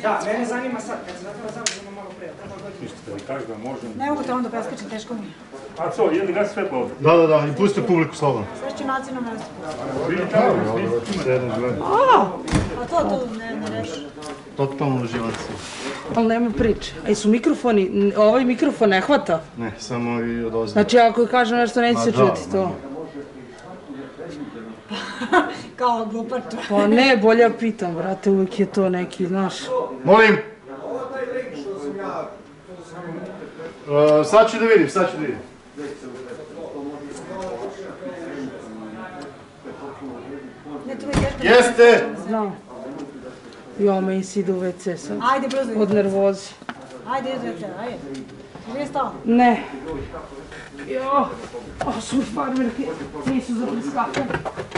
Da, mene zanima sad, kad se zatvara završimo malo pre. Ništa da mi kažeš da možem... Ne mogu te onda preskačem, teško mi je. A co, jedi gasi svetlo ovdje? Da, i pustite publiku slobodno. Sve ću naći na mesto. Vidi tamo, A to ne reši. Totalno uživanci. Ali nema priče. A su mikrofoni, ovaj mikrofon ne hvata? Ne, samo i od ozda. Znači ako kažem nešto neće se čuti to. Kao glupač. Pa ne, bolje ja pitam, brate, uvijek je to neki, znaš. Molim! Sad ću da vidim. Jeste! Znam. Jo, meni si ide u WC sad. Ajde, brzo. Od nervozi. Ajde, ajde. Gdje stao? Ne. Jo, ovo su mi farmerke, nisu za preskakanje.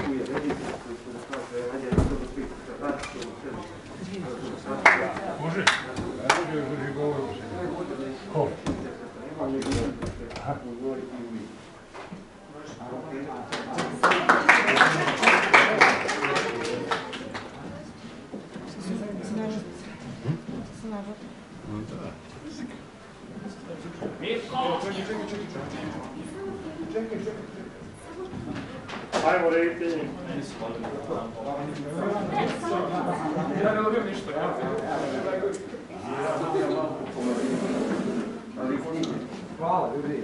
Može? Ko? Ajmo reditelji. Ja ne dobijem ništa. Hvala, ljudi.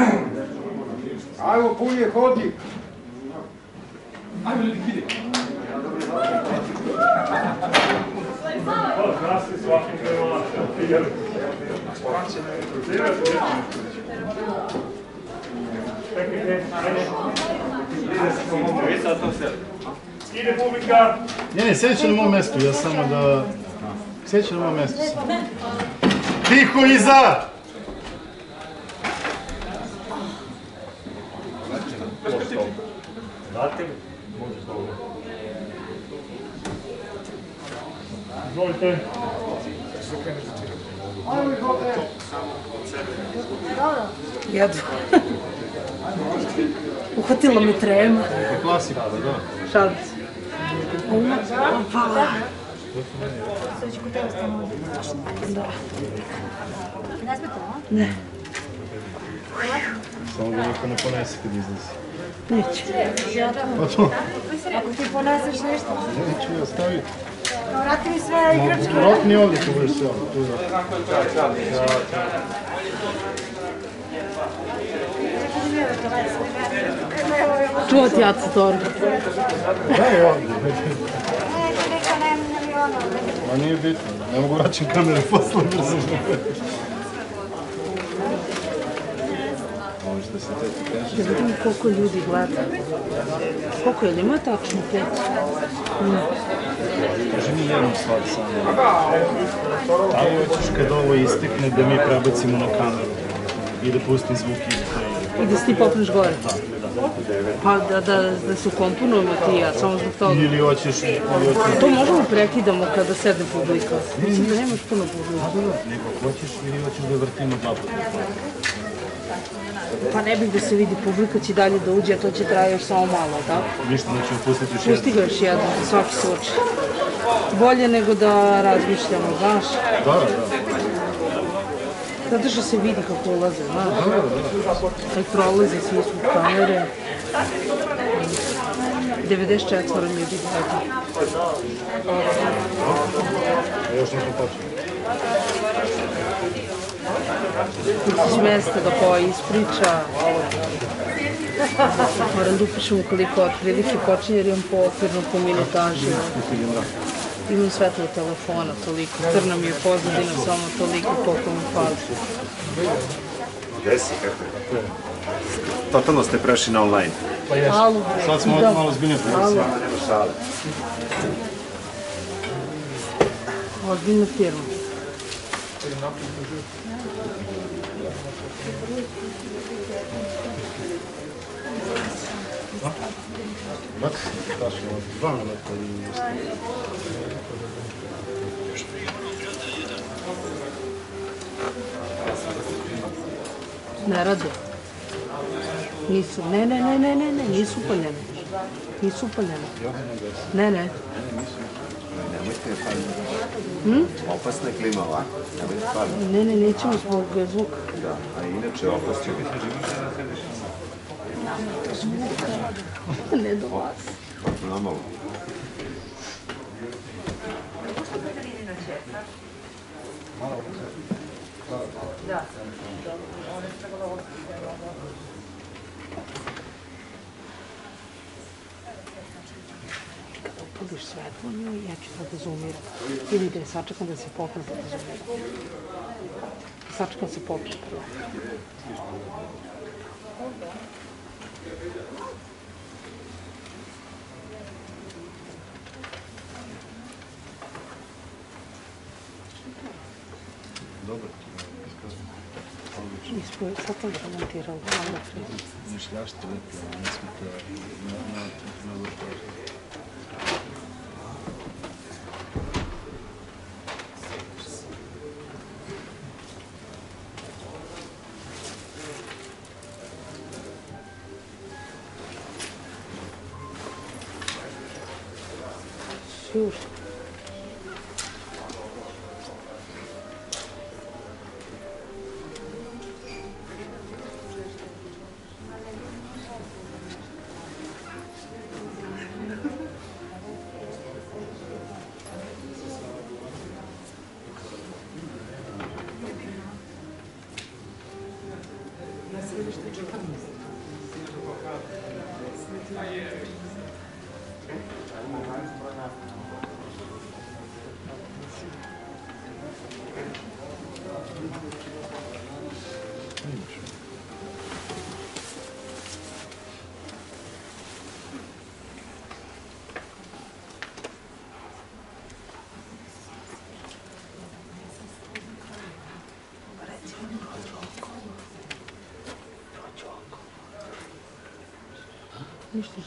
Ajmo, punje, hodi. Ajmo ljudi, ide. Zdrasti svakim kremačem. Ide publika. Ne, sjeći na mom mjestu, ja samo da... Sjeći na mom mjestu sam. Tiho iza! Date mi? Može slobodno. Izvolite. Jedu. Uhvatila me trema. Klasika, da. Šalim se. Hvala. Sve ću kod tebe stanu. Da. Ne smete, a? Ne. Samo da niko ne ponese kad izlazi. Neće. Pa to? Ako ti poneseš nešto. Neću ja staviti. Vrati mi sve igračke. Rotni ovdje tu budeš sve. Tu da. Čuva ti jaca torba. Daj ovdje. Ma nije bitno. Ne mogu vraćam kamere posle brzo. Možda se teti kaže. Da vidim koliko ljudi gleda. Koliko je li ima tačno 5? Ne. Kaže mi jednom stvar samo. Ali hoćeš kad ovo istekne da mi prebacimo na kameru. I da pustim zvuk i I da si ti popneš gore? Pa da se ukomponujemo ti i ja, samo zbog toga. ili hoćeš... To možemo prekidamo kada sedne publika. Mislim da nemaš puno publika. Nego hoćeš ili hoćeš da vrtimo dva puta. Pa ne bih da se vidi, publika će dalje da uđe, a to će traje još samo malo, tako? Ništa, da ćemo pustiti još jedno. Pusti ga još jedno, za svaki slučaj. Bolje nego da razmišljamo, znaš? Da. Zato što se vidi kako ulaze, znaš? Kad prolaze svi su kamere. 94 ljudi gleda. A još nismo počeli. Pustiš mesta da koja ispriča. Moram da upišem koliko otprilike počinje jer imam okvirno po minutaži. Imam svetlo telefona toliko, crna mi je pozadina samo toliko koliko mi fali. Gde si, kako je? Totalno ste prešli na online. Pa jesu. Sad smo malo zbiljnije pozicije. Nema šale. Ozbiljna firma. Bak, daš je od 2 minuta i... Ne rade. Nisu, ne, nisu upaljene. Nisu upaljene. Ne. Nemojte, pa... Opasna je klima ovako. Ne, nećemo zbog zvuka. Da, a inače opast će biti. Ne do vas. Normalno. Kada upališ svetlo njoj, ja ću da zoomiram. Vidite, sačekam da se popne da zoomiram. Sačekam se popne prvo. Dobro. Sad sam ga montirala. Mišljašte lepo, ne smete na vrtoru. Już. Ništa.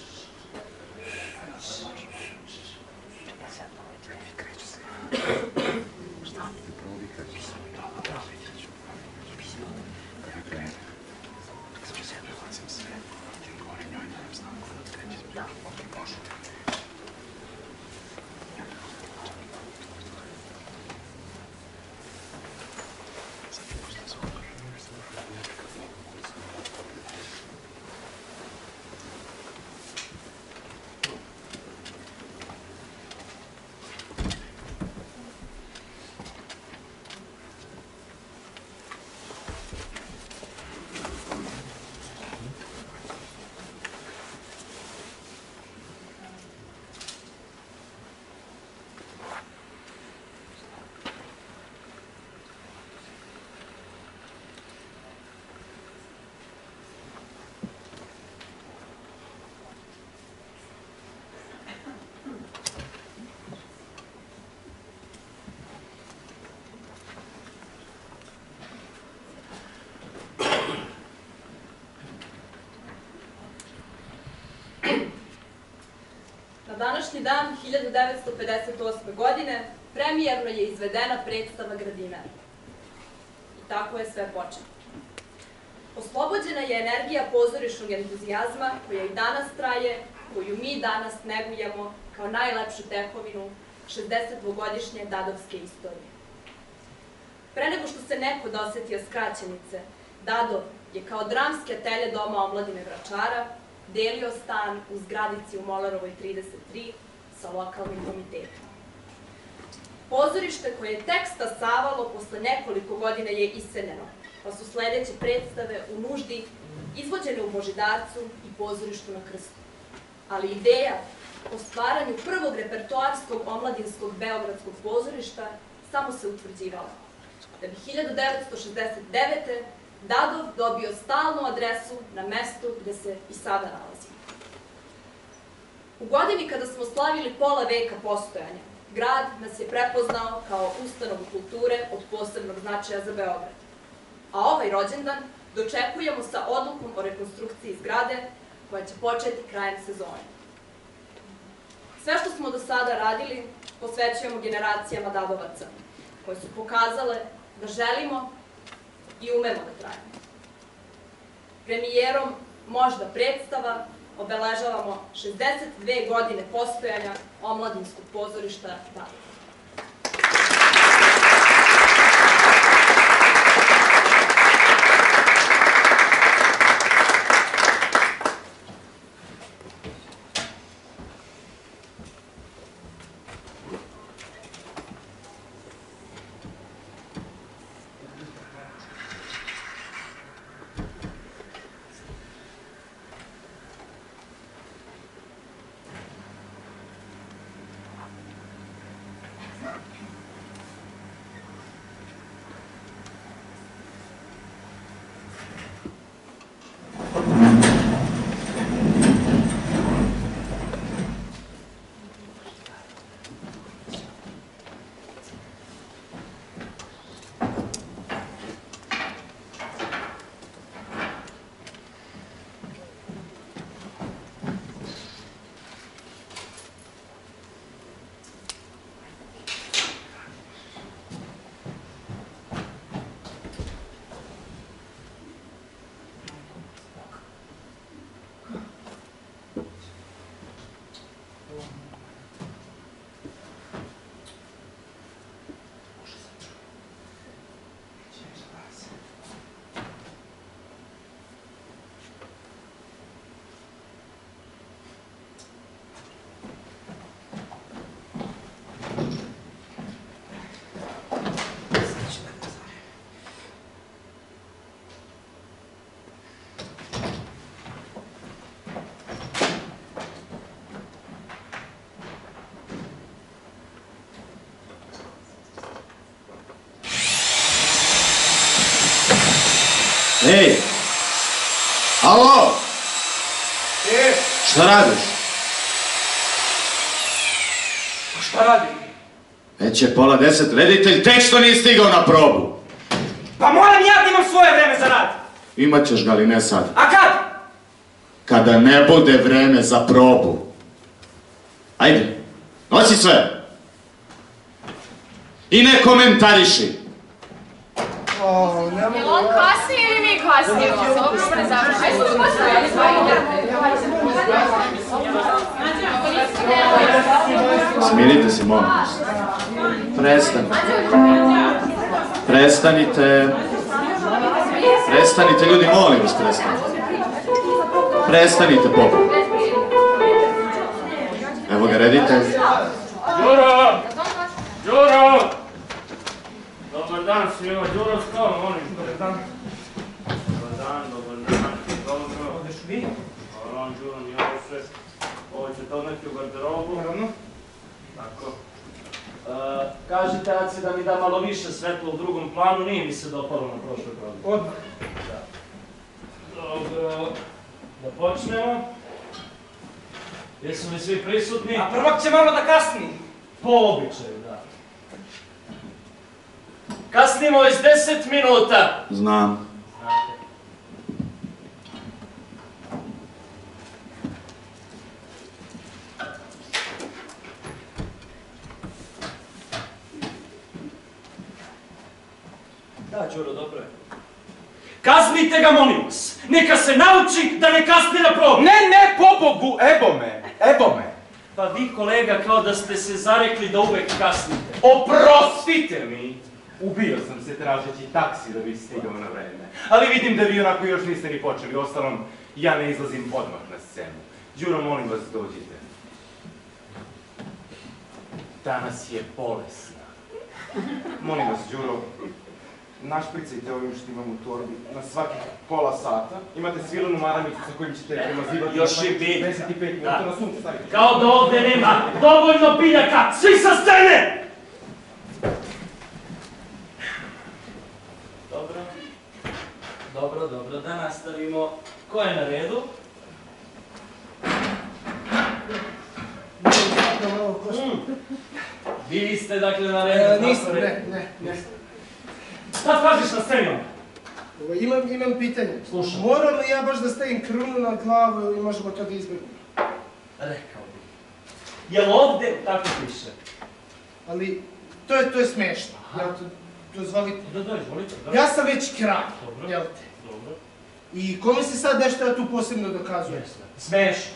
Na današnji dan 1958. godine premijerno je izvedena predstava Gradimera. I tako je sve počelo. Oslobođena je energija pozorišnog entuzijazma koja i danas traje, koju mi danas negujemo kao najlepšu tekovinu 62-godišnje dadovske istorije. Pre nego što se neko dosetio skraćenice, Dadov je kao dramski atelje Doma omladine Vračara delio stan u zgradici u Molarovoj 33 sa lokalnim komitetom. Pozorište koje je tek stasavalo posle nekoliko godina je iseljeno, pa su sledeće predstave u nuždi izvođene u Božidarcu i pozorištu na Krstu. Ali ideja o stvaranju prvog repertoarskog omladinskog beogradskog pozorišta samo se utvrđivala. Da bi 1969. Dadov dobio stalnu adresu na mestu gde se i sada nalazi. U godini kada smo slavili pola veka postojanja, grad nas je prepoznao kao ustanovu kulture od posebnog značaja za Beograd. A ovaj rođendan dočekujemo sa odlukom o rekonstrukciji zgrade koja će početi krajem sezone. Sve što smo do sada radili posvećujemo generacijama Dadovaca, koje su pokazale da želimo i umemo da trajemo. Premijerom Možda predstava obeležavamo 62 godine postojanja omladinskog pozorišta Dadov. Ej! Alo! Šta radiš? Šta radi? Već je 9:30, reditelj tek što nije stigao na probu. Pa moram ja da imam svoje vreme za rad. Imaćeš ga, ali ne sad. A kad? Kada ne bude vreme za probu. Ajde, nosi sve. I ne komentariši. Jel on kasnije ili mi kasnijemo? Dobro me završi. Ajde se Smirite se, molim vas. Prestanite. Prestanite. Prestanite, ljudi, molim vas, prestanite. Prestanite, Bogu. Evo ga, reditelj. Đuro! Đuro! Dobar dan svima, Đuro, stao, molim. Dobar dan. Dobar dan, dobar dan. Dobro. Odeš vi? Hvala vam, Đuro, nije ovo sve. Ovo ćete odneti u garderobu. Naravno. Tako. Kažite, Aci, da mi da malo više svetla u drugom planu, nije mi se dopalo na prošloj probi. Odmah. Dobro, da počnemo. Jesu li svi prisutni? A prvak će malo da kasni. Po običaju, da. Kasnimo iz 10 minuta. Znam. Da, Đuro, dobro je. Kaznite ga, molim vas. Neka se nauči da ne kasni na probu. Ne, pobogu, evo me. Pa vi, kolega, kao da ste se zarekli da uvek kasnite. Oprostite mi! Ubio sam se tražeći taksi da bi stigao na vreme. Ali vidim da vi onako još niste ni počeli. Ostalom, ja ne izlazim odmah na scenu. Đuro, molim vas, dođite. Danas je bolesna. Molim vas, Đuro, našpricajte ovim što imam u torbi na svakih pola sata. Imate svilanu maramicu sa kojim ćete premazivati. Još i bi. 55 minuta na sunce stavite. Kao da ovde nema dovoljno biljaka. Svi sa scene! Dobro, da nastavimo. Ko je na redu? Vi ste dakle na redu. Nisam, ne. Šta kažeš na sceni? Imam pitanje. Slušam. Moram li ja baš da stavim krunu na glavu ili možemo to da izbjegamo? Rekao bi. Jel ovde tako piše? Ali, to je smešno. Jel te, dozvolite? Da, izvolite. Ja sam već kralj, Dobro. jel te? Dobro. I kome se sad nešto ja tu posebno dokazujem? Smešno.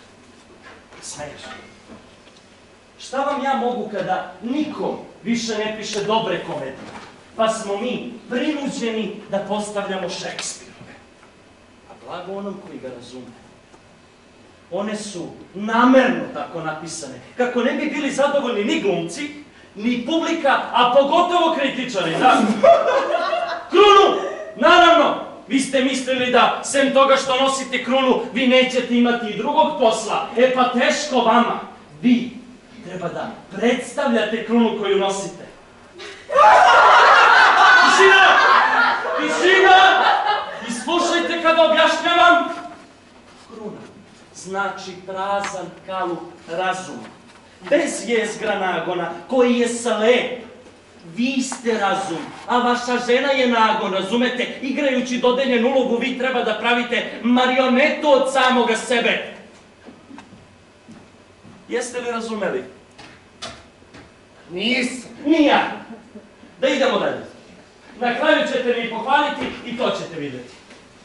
Šta vam ja mogu kada nikom više ne piše dobre komedije? Pa smo mi prinuđeni da postavljamo Šekspirove. A blago onom koji ga razume. One su namerno tako napisane, kako ne bi bili zadovoljni ni glumci, ni publika, a pogotovo kritičari, da? Krunu! Naravno! Vi ste mislili da, sem toga što nosite krunu, vi nećete imati i drugog posla. E pa teško vama. Vi treba da predstavljate krunu koju nosite. Tišina! I slušajte kada objašnjavam. Kruna znači prazan kalup razuma. Bez jezgra nagona, koji je slep. Vi ste razum, a vaša žena je nagon, razumete? Igrajući dodeljenu ulogu, vi treba da pravite marionetu od samoga sebe. Jeste li razumeli? Nisam. Ni ja. Da idemo dalje. Na kraju ćete mi pohvaliti i to ćete vidjeti.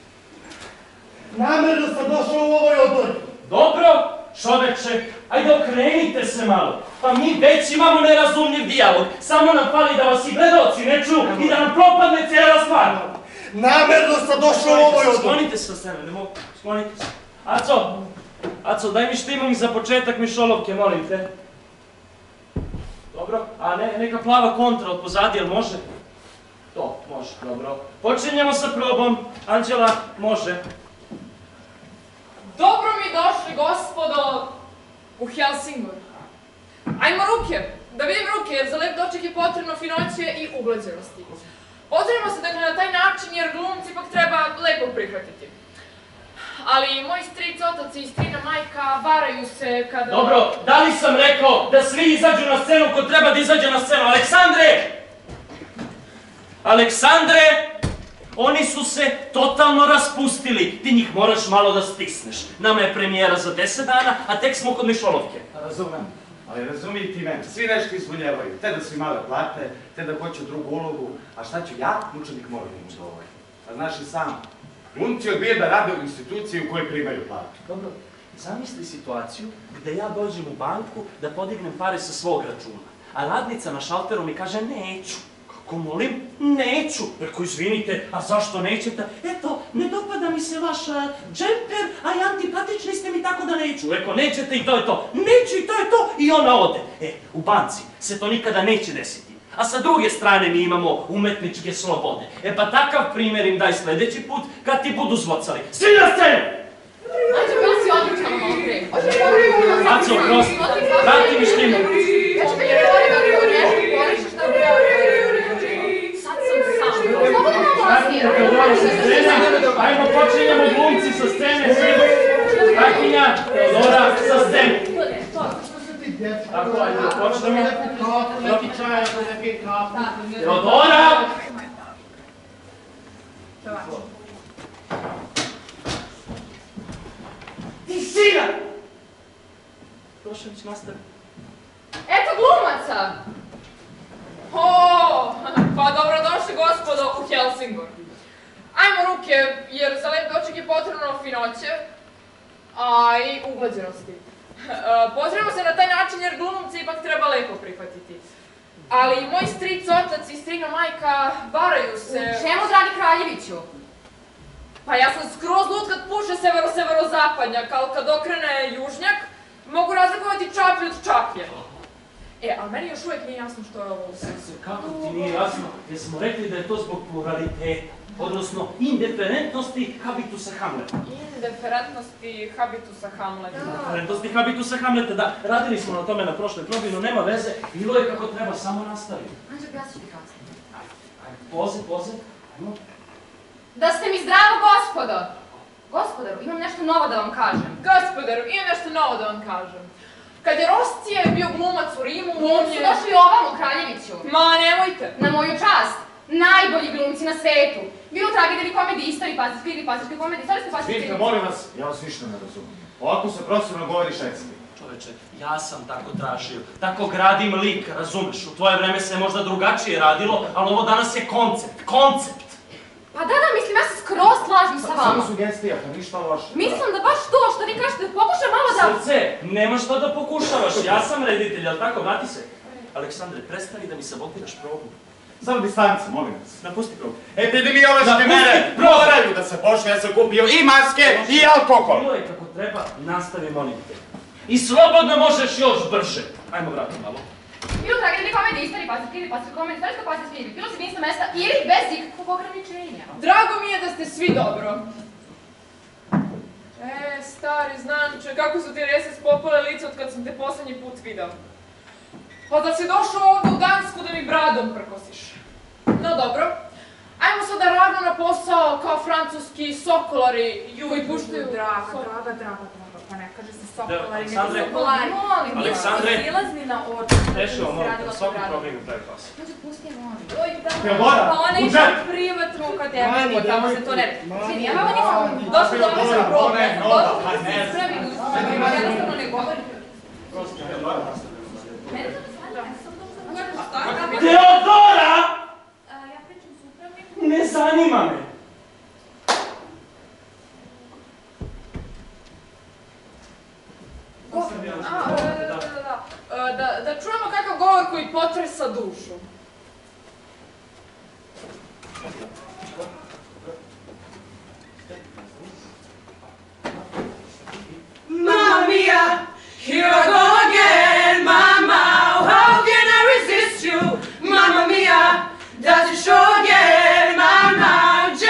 Namerno sam došao u ovoj odbor. Dobro, čoveče, ajde okrenite se malo. Pa mi već imamo nerazumljiv dijalog. Samo nam fali da vas i gledaoci ne čuju i da nam propadne cijela stvar. Namerno sam došao u ovoj odbor. Sklonite se sa scene, ne mogu. Sklonite se. Aco, daj mi štimom za početak mišolovke, molim te. Dobro, a neka plava kontra od pozadi, jel može? To, može, dobro. Počinjemo sa probom. Anđela, može. Dobro mi došli, gospodo, u Helsingor. Ajmo ruke, da vidim ruke, jer za lep doček je potrebno finoće i uglađenosti. Pozdravimo se dakle na taj način jer glumci ipak treba lepo prihvatiti. Ali moji stric, otac i strina majka varaju se kada... Dobro, da li sam rekao da svi izađu na scenu ko treba da izađe na scenu? Aleksandre! Aleksandre! Oni su se totalno raspustili. Ti njih moraš malo da stisneš. Nama je premijera za 10 dana, a tek smo kod Mišolovke. Razumem, ali razumiji ti mene. Svi nešto izvoljevaju. Te da su imale plate, te da hoću drugu ulogu. A šta ću ja? Učenik mora da im dovolj. A znaš i sam, glumci odbije da rade u instituciji u kojoj primaju platu. Dobro, zamisli situaciju gde ja dođem u banku da podignem pare sa svog računa, a radnica na šalteru mi kaže neću. Kako molim? Neću. Rekao, izvinite, a zašto nećete? Eto, ne dopada mi se vaš džemper, a i antipatični ste mi tako da neću. Rekao, nećete i to je to. Neću i to je to. I ona ode. U banci se to nikada neće desiti. A sa druge strane mi imamo umetničke slobode. Pa takav primjer im daj sledeći put kad ti budu zvocali. Svi na scenu! Aco, bila si odlična malo pre. Aco, prosti. Vrati mi štimu. Ja ću mi je govorio da nešto porišeš da bi... Sad sam sam. Slobodno malo osnije. Ajmo, počinjemo glumci sa scene. Kakinja, Teodora, sa scene. Tako, ajde, počnemo. Teodora! Ti sina! Prošević, nastavi. Eto glumaca! Pa dobrodošli gospodo u Helsingor. Ajmo ruke, jer za lepe oček je potrebno finoće, a i uglađenosti. Pozdravimo se na taj način jer glumci ipak treba lepo prihvatiti. Ali moj stric, otac i strina majka varaju se... Čemu, dragi kraljeviću? Pa ja sam skroz lud kad puše severo-severozapadnjak, ali kad okrene južnjak, mogu razlikovati čaplju od čaplje. Ali meni još uvijek nije jasno što je ovo u sensu. Kako ti nije jasno? Jer smo rekli da je to zbog pluraliteta, odnosno indiferentnosti habitusa Hamleta. Indiferentnosti habitusa Hamleta. Indiferentnosti habitusa Hamleta, da. Radili smo na tome na prošloj probi, no nema veze. Bilo je kako treba, samo nastaviti. Anđe, ja ću ti kasnije. Ajde, poze, ajmo. Da ste mi zdravo, gospodo! Gospodaru, imam nešto novo da vam kažem. Gospodaru, imam nešto novo da vam kažem. Kad je Roscije bio glumac u Rimu, glumci su došli ovamo, kraljeviću. Ma, nemojte. Na moju čast. Najbolji glumci na svetu. Bilo tragedije ili komediji, istoriji, pastirske komedije, istorijske pastirske... Vidite, molim vas, ja vas ništa ne razumem. Ovako se profesionalno govori Šekspir. Čoveče, ja sam tako tražio. Tako gradim lik, razumeš? U tvoje vreme se možda drugačije radilo, ali ovo danas je koncept. Pa da, mislim, ja se skroz slažem sa vama. Samo sugestija, pa ništa loše. Mislim da baš to što vi kažete, pokušaj malo da... Srce, nema što da pokušavaš, ja sam reditelj, ali tako, vrati se. Aleksandre, prestani da mi sabotiraš probu. Samo distanca, molim vas. Napusti probu. Epidemiološke mere moraju da se počne, ja sam kupio i maske i alkohol. Bilo je kako treba, nastavi, molim te. I slobodno možeš još brže. Ajmo, vrati malo. Bilo tragedije ili komedije, istoriji, pastirske komedije, istorijske pastirske ili bilo s jedinstva mesta ili bez ikakvog ograničenja. Drago mi je da ste svi dobro. Stari znanče, kako su ti rese spopale lice od kad sam te poslednji put video. Pa da si došao ovdje u Dansku da mi bradom prkosiš. No dobro, ajmo sada ravno na posao kao francuski sokolari koji puštaju... Draga, pa ne kaže se sokolari, nego Aleksandre, sokolari. Molim, Aleksandre, silazni na oči. Tešimo, molim te, svaki problem je pravi pas. Može, pusti je molim. Teodora, Pa ona u išla džep! privatno kod tebe, tamo se to ne... Svi, ja vam nisam došla do ove sam problem. Došla da se ispravi, jednostavno ne govorim. Mene to ne shvatim. Teodora! Ja pričam s upravnikom. Ne zanima me. Da čujemo kakav govor koji potresa dušu. Mamma mia, here I go again, Mama, how can I resist you? Mamma mia, does it show again, Mama,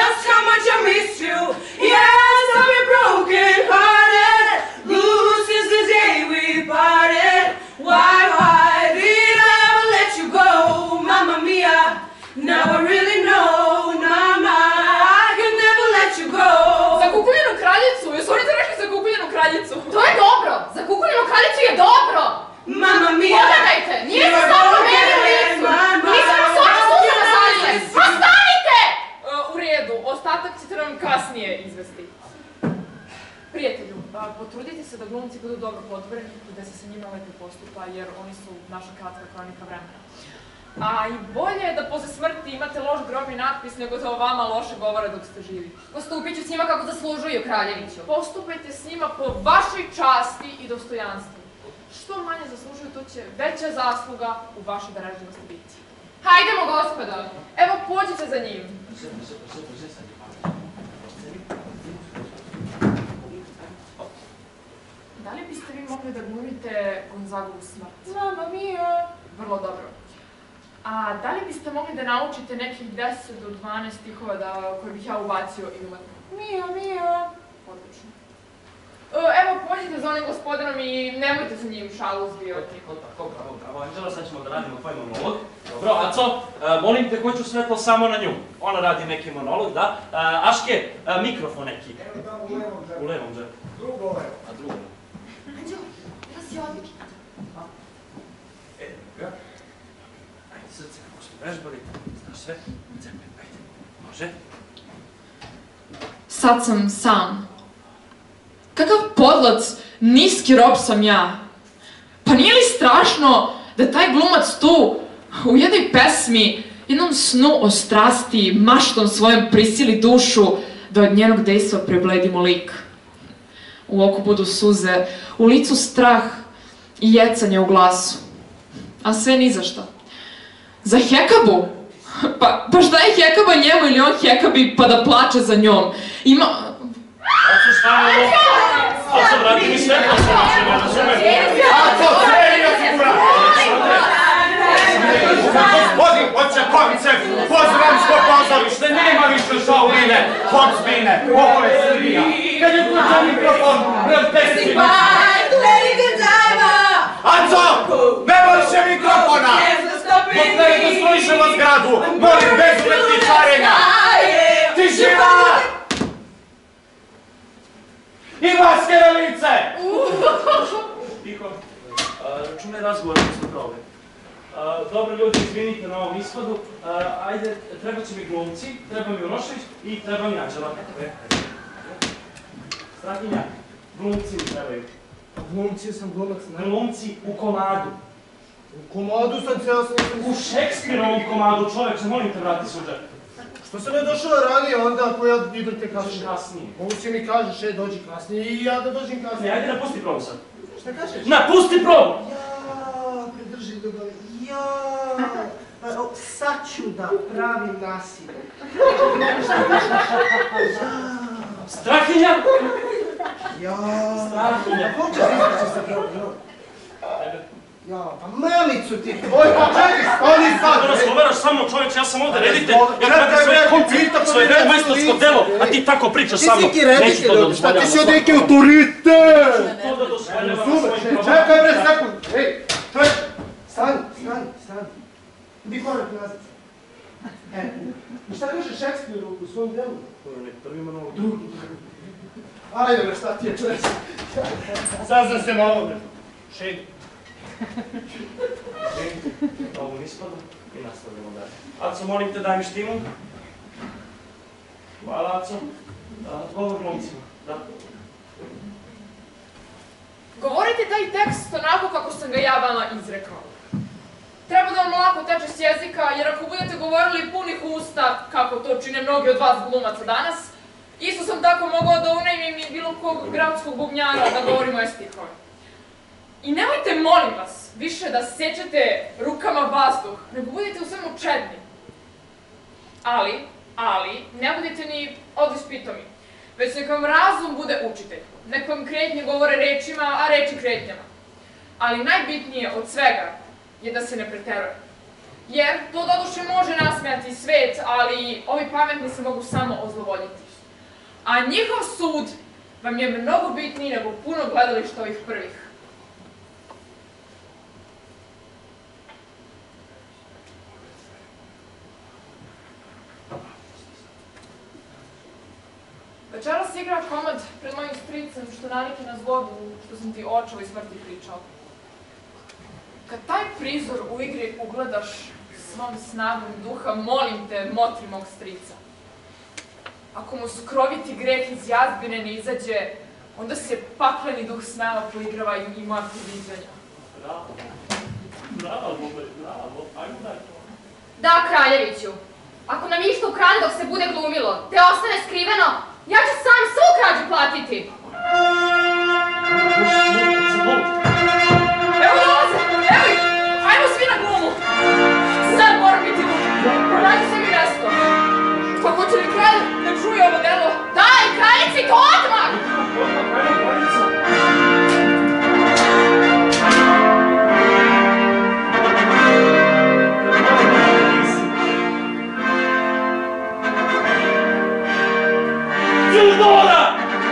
Kraljicu je dobro! Mamma mia! Pogledajte, nije se sad promenio u licu! Nisu nam se oči suzama zalile! Pa stanite! U redu, ostatak ćete nam kasnije izvesti. Prijatelju, potrudite se da glumci budu dobro podvreni i da se sa njima lepo postupa, jer oni su naša kratka kronika vremena. A i bolje je da posle smrti imate loš grobni natpis nego da o vama loše govore dok ste živi. Postupit ću s njima kako zaslužuju, kraljeviću. Postupajte s njima po vašoj časti i dostojanstvu. Što manje zaslužuju, to će veća zasluga u vašoj darežljivosti biti. Hajdemo, gospoda! Evo, pođite za njim. Da li biste vi mogli da glumite Gonzagovu smrt? Mamma mia! Vrlo dobro. A da li biste mogli da naučite nekih 10 do 12 stihova koje bih ja ubacio i umatno? Mia! Odlično. Evo, pođite za onim gospodinom i nemojte sa njim šalu zbijati. Tako, bravo, Anđela, sad ćemo da radimo tvoj monolog. Dobro, Aco, molim te, hoću svetlo samo na nju. Ona radi neki monolog, da. Aške, mikrofon neki. Evo tamo u levom džepu. U levom džepu. Drugo levo. A drugo levo. Anđelo, ja si odlična. Ajde, srce, kako smo vežbali, znaš sve, cepe, ajde, može? Sad sam sam. Kakav podlac, niski rob sam ja. Pa nije li strašno da taj glumac tu, u jednoj pesmi, jednom snu o strasti, maštom svojom prisili dušu, da od njenog dejstva prebledimo lik. U oku budu suze, u licu strah i jecanje u glasu. A sve ni za šta. Za Hekabu? Pa šta je Hekaba njemu ili on Hekabi pa da plače za njom? Ima... Aco, šta je ovo? Aco, vrati mi svetlo, znači, ne razumem. Aco, serio figura! Gospodin od Čakovice, Pozramsko pozorište, nema više šauline, Hoxbine, ovo je Srbija. Kad je kućan mikrofon, preltesti mi... Aco, nema više mikrofona! Poslije da slušamo zgradu, molim bez umetničarenja! Tišina! I maske na lice! Tiho. Računaj razgovor, nismo problem. Dobro, ljudi, izvinite na ovom ishodu. Ajde, treba će mi glumci, treba mi Urošević i treba mi Anđela. Strahinja, glumci mi trebaju. Glumci sam glumac, ne? Glumci u komadu. U komodu sam ceo sam... U Šekspirovom komadu, čoveče, molim te, vrati se u džep. Što sam ja došao ranije onda ako ja idem te kasnije? Kasnije. Ovo si mi kažeš, dođi kasnije i ja da dođem kasnije. Ne, ajde napusti probu sad. Šta kažeš? Napusti probu! Pridrži do gole. Sad ću da pravim nasilje. Strahinja! Strahinja! Ko će izlaći sa probu? Pa mamicu ti! Oj, pa čekaj, stani sad! Da razgovaraš sa mnom, čoveč, ja sam ovde reditelj, ja radim svoje koncert, svoje majstorsko delo, a ti tako pričaš sa mnom. Neću to da dozvoljavam. Ti si od neki autoritet! To da dozvoljavam na svojim probama. Čekaj bre, sekund! Ej, čovjek! Stani! Idi korak nazad. I šta kaže Šekspir u svom delu? Prvi monolog. Drugi. Ajde bre, šta ti je čovjek? Saznam se malo bre. Šegi. Ovom ispadu i nastavljamo dalje. Aco, molim te, daj mi štimu. Hvala, Aco. Govor glumcima, da. Govorite taj tekst onako kako sam ga ja vama izrekao. Treba da vam lako teče s jezika, jer ako budete govorili punih usta, kako to čine mnogi od vas glumaca danas, isto sam tako mogao da unajmim i bilo kog gradskog bubnjara da govori moje stihove. I nemojte, molim vas, više da sećate rukama vazduh, nego budete u svemu čedni. Ali, ne budete ni odlis pitomi, već nek vam razum bude učitelj. Nek vam kretnje govore rečima, a reči kretnjama. Ali najbitnije od svega je da se ne preteruje. Jer to doduše može nasmejati svet, ali ovi pametni se mogu samo ozlovoljiti. A njihov sud vam je mnogo bitniji nego puno gledališta ovih prvih. Večeras igra komad pred mojim stricem što nanike na zgodu što sam ti o očevoj smrti pričao. Kad taj prizor u igri ugledaš svom snagom duha, molim te, motri mog strica. Ako mu skroviti greh iz jazbine ne izađe, onda se pakleni duh snava poigrava i moja priviđanja. Bravo. Bravo, bravo. Ajmo dalje. Da, Kraljeviću. Ako nam išta ukrade dok se bude glumilo, te ostane skriveno, ja ću sam svu krađu platiti. Evo dolaze! Evo ih! Ajmo svi na glumu! Sad moram biti lud. Pronađi se mi mesto. Pa hoće li kralj da čuje ovo delo? Daj, kraljici, to odmah! Teodora!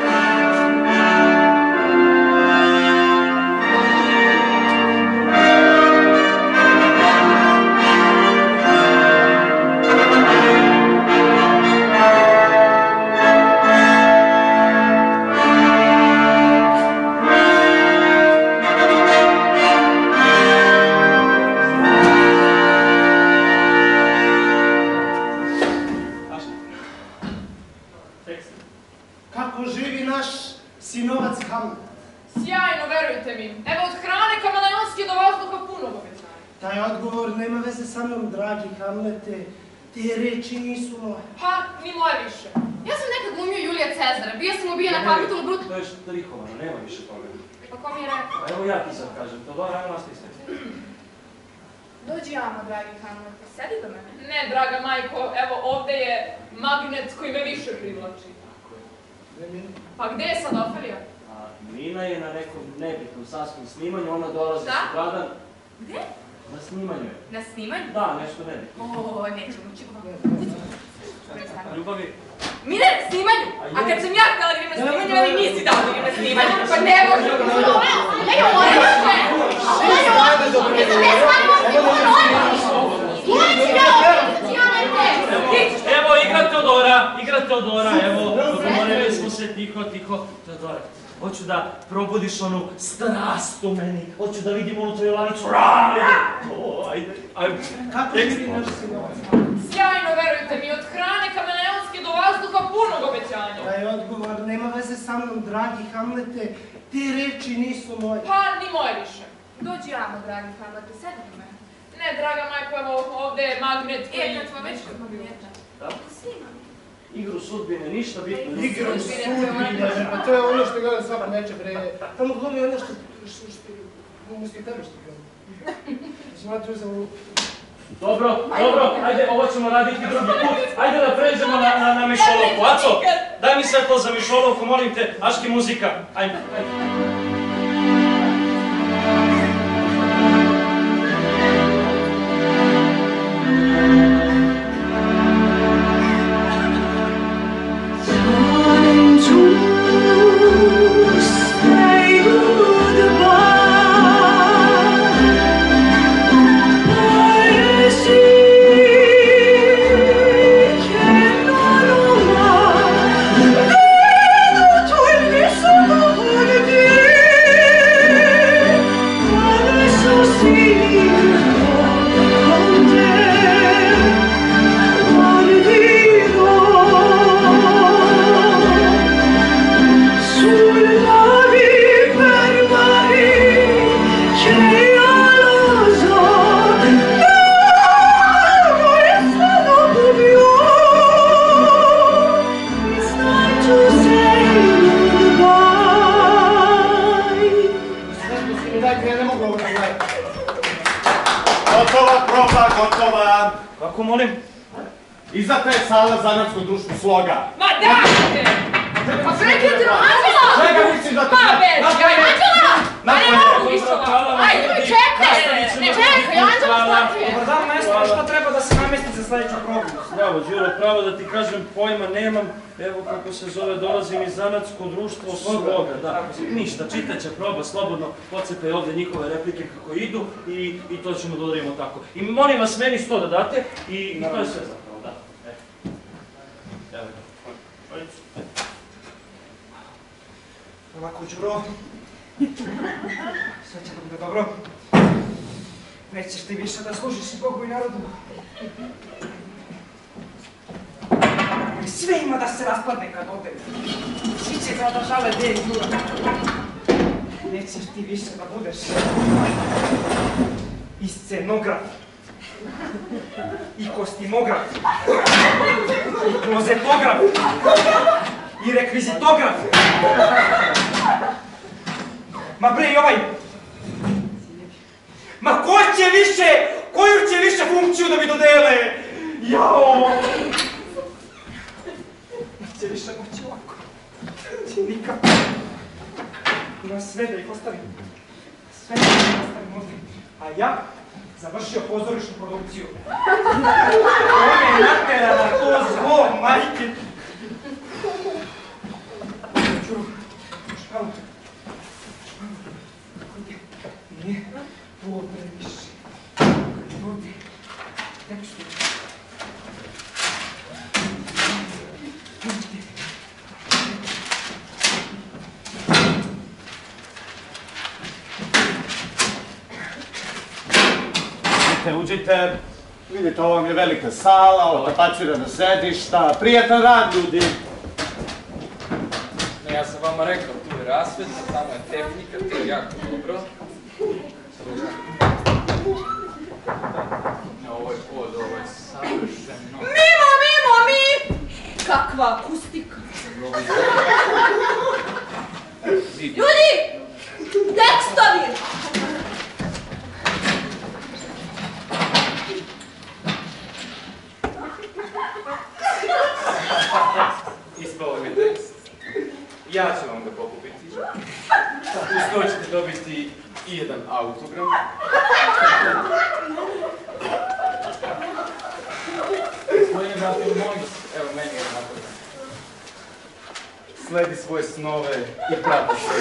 Kako živi naš sinovac Hamlet? Sjajno, verujte mi. Evo od hrane kameleonske do vazduha puno obećanja. Taj odgovor nema veze sa mnom, dragi Hamlete. Te reči nisu moje. Pa, ni moje više. Ja sam nekad glumio Julija Cezara, bio sam ubija na Kapitolu Brut... To je strihovano, nema više toga. Pa ko mi je rekao? Evo ja ti sad kažem, Teodora, evo nastavi sve. Dođi jamo, dragi Hamlete, sedi do mene. Ne, draga majko, evo ovde je magnet koji me više privlači. Pa gde je sad Ofelija? Mina je na nekom nebitnom sasvim snimanju, ona dolazi sutradan. Gde? Na snimanju je. Na snimanju? Da, nešto nebitno. O, nećemo, Ljubavi. Mine, na snimanju! A kad sam ja htjela da idem na snimanju, ali nisi dao da idem na snimanju. Pa ne može! Evo, igra Teodora, evo, dogovorili smo se tiho. Teodora, hoću da probudiš onu strast u meni, hoću da vidim onu tvoju lanicu, ajde. Kako živi naš sinovac Hamlet? Sjajno, verujte mi, od hrane kameleonske do vazduha punog obećanja. Taj odgovor nema veze sa mnom, dragi Hamlete. Te reči nisu moje. Pa, ni moje više. Dođi jamo, dragi Hamlete, sedi do mene. Ne, draga majko, evo ovde je magnet koji... Kad smo već kod magneta. Da? Snima. Igru sudbine, ništa bitno. Igru sudbine, pa to je ono što gledam svaka večer, bre. Tamo glumi ono što muski tebe što gleda. Smatruju za ovu... Dobro, ajde, ovo ćemo raditi drugi put. Ajde da pređemo na mišolovku. Aco, daj mi svetlo za mišolovku, molim te. Aški muzika. Ajde. Gotova. Kako molim? Iza te sala zanatsko društvo Sloga. Ma dajte! Pa prekidno, Anđela! Čega misliš da te... Ma već, Anđela! Ma ne mogu više ovako. Ajde, čekaj! Ne čekaj, Anđela, stati! Dobar dan, majstore, što treba da se namesti za sledeću probu? Bravo, Đuro, pravo da ti kažem, pojma nemam. Evo kako se zove, dolazim iz zanatsko društvo Sloga, da. Ništa, čitat će proba, slobodno, pocepaj ovdje njihove replike kako idu i to ćemo da udarimo tako. I molim vas, meni 100 da date i to je sve zapravo, da. Evo. Ovako, Đuro. Sve će da bude dobro. Nećeš ti više da služiš i Bogu i narodu. Sve ima da se raspadne kad ode. Svi će da žale gdje je Đura. Nećeš ti više da budeš i scenograf, i kostimograf, i klozetograf, i rekvizitograf. Ma bre i ovaj... Ma ko će više, koju će više funkciju da mi dodele? Jao! Neće više moći ovako. Neće nikako. Ima sve da ih ostavim. Sve da ih ostavim ovdje. A ja završio pozorišnu produkciju. Ovo me natera na to zlo, majke. Čuru, špalu. Nije ovo previše. Kad ovdje tekstu. Uđite, vidite, ovo vam je velika sala, otapacirana sedišta, prijatan rad, ljudi. Ja sam vama rekao, tu je rasveta, tamo je tehnika, to je jako dobro. Ovo je pod, ovo je savršeno. Mimo, mimo, mi! Kakva akustika. Ljudi! Tekstovi! Ispao mi tekst. Ja ću vam ga pokupiti. Uz to ćete dobiti i jedan autogram. Gospodine brate, moj, evo meni je autogram. Sledi svoje snove i prati se.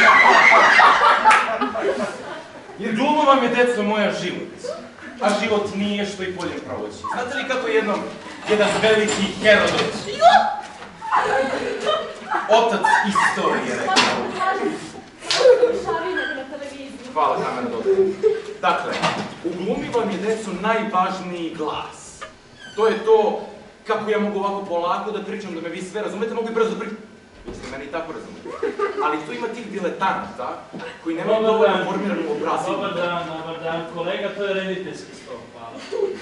Jer glumo vam je, deco moja, život. A život nije što i poljem provođi. Znate li kako jedan veliki Herodot, otac istorije, rekao? Hvala, kamer, dobro. Dakle, u glumi vam je, deco, najvažniji glas. To je to kako ja mogu ovako polako da pričam, da me vi sve razumete, mogu i brzo pričati. Vi ste meni i tako razumete. Ali tu ima tih diletanata koji nemaju dovoljno formiranu obrazivu. Dobar dan, kolega, to je rediteljski stol, hvala.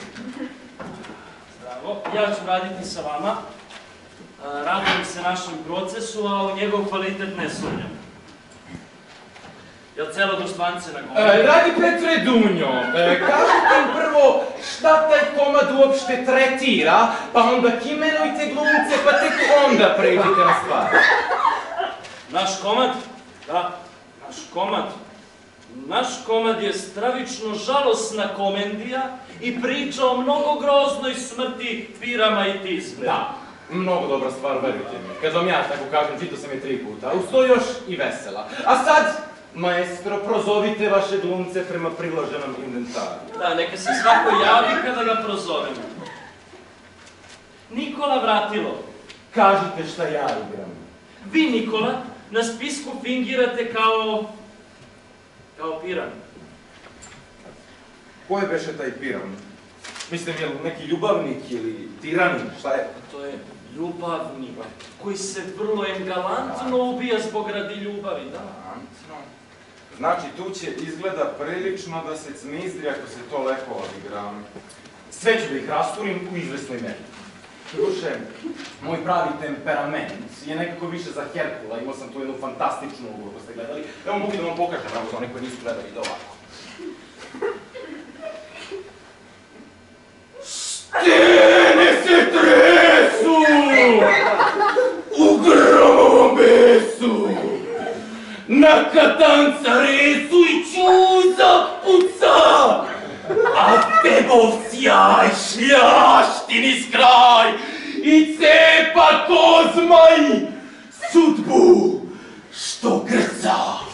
Bravo, ja ću raditi sa vama. Radujem se našem procesu, a u njegov kvalitet ne sumnjam. Jel celo društvance na govori? Dragi Petre Dunjo, kažite im prvo šta taj komad uopšte tretira, pa onda kimenujte glumce, pa tek onda pređite na stvar. Naš komad? Da, naš komad. Naš komad je stravično žalosna komedija i priča o mnogo groznoj smrti, pirama i tizme. Da, mnogo dobra stvar, verujte mi. Kad vam ja tako kažem, čitao sam je 3 puta, uz to još i vesela. A sad, maestro, prozovite vaše glumce prema priloženom inventaru. Da, neka se svako javi kada ga prozovemo. Nikola Vratilo. Kažite šta ja igram. Vi, Nikola, na spisku fingirate kao piran. Ko je beše taj piran? Mislim, je li neki ljubavnik ili tiranin, šta je? To je ljubavnik koji se vrlo galantno ubija zbog radi ljubavi, da? Znači, tu će izgleda prilično da se cmizdri ako se to lepo odigra. Sve ću da ih rasturim u izvesnoj meri. Duše, moj pravi temperament je nekako više za Herkula, imao sam tu jednu fantastičnu ulogu, ako ste gledali. Evo mogu da vam pokažem, evo za one koji nisu gledali, da ovako. Stene se tresu! U gromovom besu! Na katanca resu i čuza puca! A tegov sjaj šljašti niz kraj i cepa ko zmaj sudbu što grca.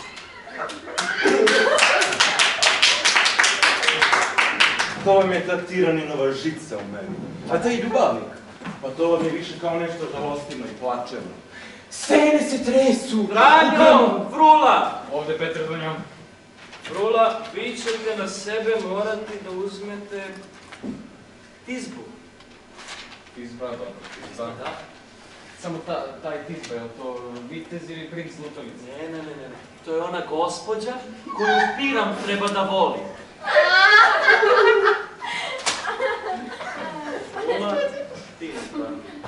To vam je ta tiraninova žica u meni. A taj ljubavnik, pa to vam je više kao nešto žalostivno i plačevno. Stene se tresu! Franjo, Frula! Ovde Petar Dunjom. Frula, vi ćete na sebe morati da uzmete tizbu. Tizba, dobro, tizba. Da? Samo taj tizba, je li to vitez ili princ Lutovica? Ne. To je ona gospođa koju Piram treba da voli. Frula, tizba.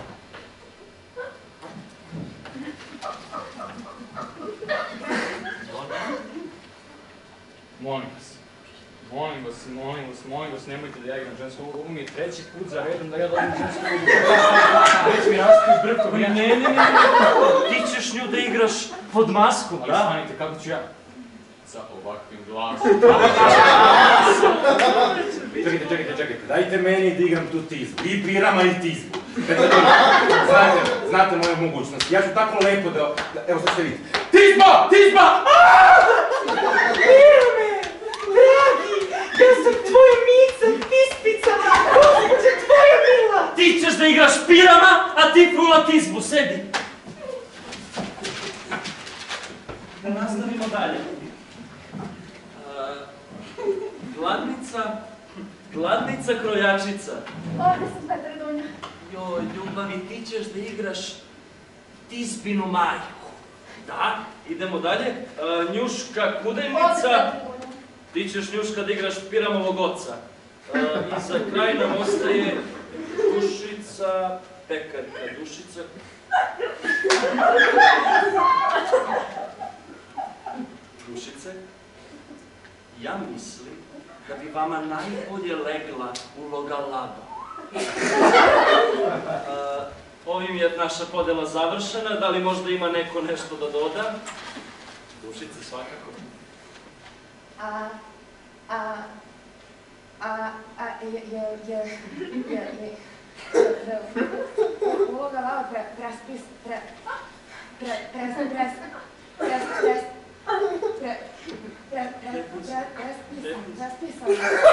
Molim vas, nemojte da ja igram žensku ulogu. Ovo mi je treći put za redom da ja dobijem žensku ulogu. Već mi rastu iz brkova. Ne. Ti ćeš nju da igraš pod maskom, da? Smanite, kako ću ja? Sa ovakvim glasom. Čekajte, dajte meni da igram tu tizbu. I Pirama i tizbu. Znate moje mogućnosti. Ja ću tako lepo da... Evo sad ste vidite. Tizba! Pirame, dragi, ja sam tvoja Mica, Tispica, gospođa tvoja mila. Ti ćeš da igraš Pirama, a ti Frula tizbu, sedi. Da nastavimo dalje. Gladnica krojačica. Ovdje sam Petar Dunja. Joj, ljubavi, ti ćeš da igraš tizbinu majku. Da, idemo dalje. Njuška kudajnica. Ti ćeš, Njuška, da igraš Piramovog oca. I za kraj nam ostaje Dušica, pekarka Dušica. Dušice, ja mislim da bi vama najbolje legla uloga Laba. Ovim je naša podela završena, da li možda ima neko nešto da doda? Dušice, svakako. Uloga Laba prespisan.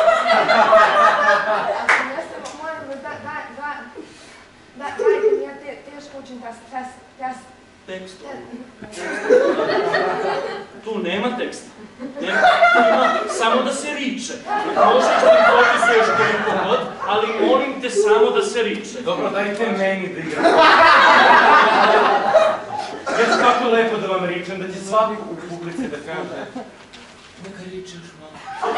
Dajte mi, ja teško učim tekst. Tu nema teksta. Tu ima samo da se riče. Možeš da improvisuješ koliko god, ali molim te samo da se riče. Dobro, dajte meni da igram. Ja ću tako lepo da vam ričem, da će svaki u publici da kaže. Neka ričeš malo.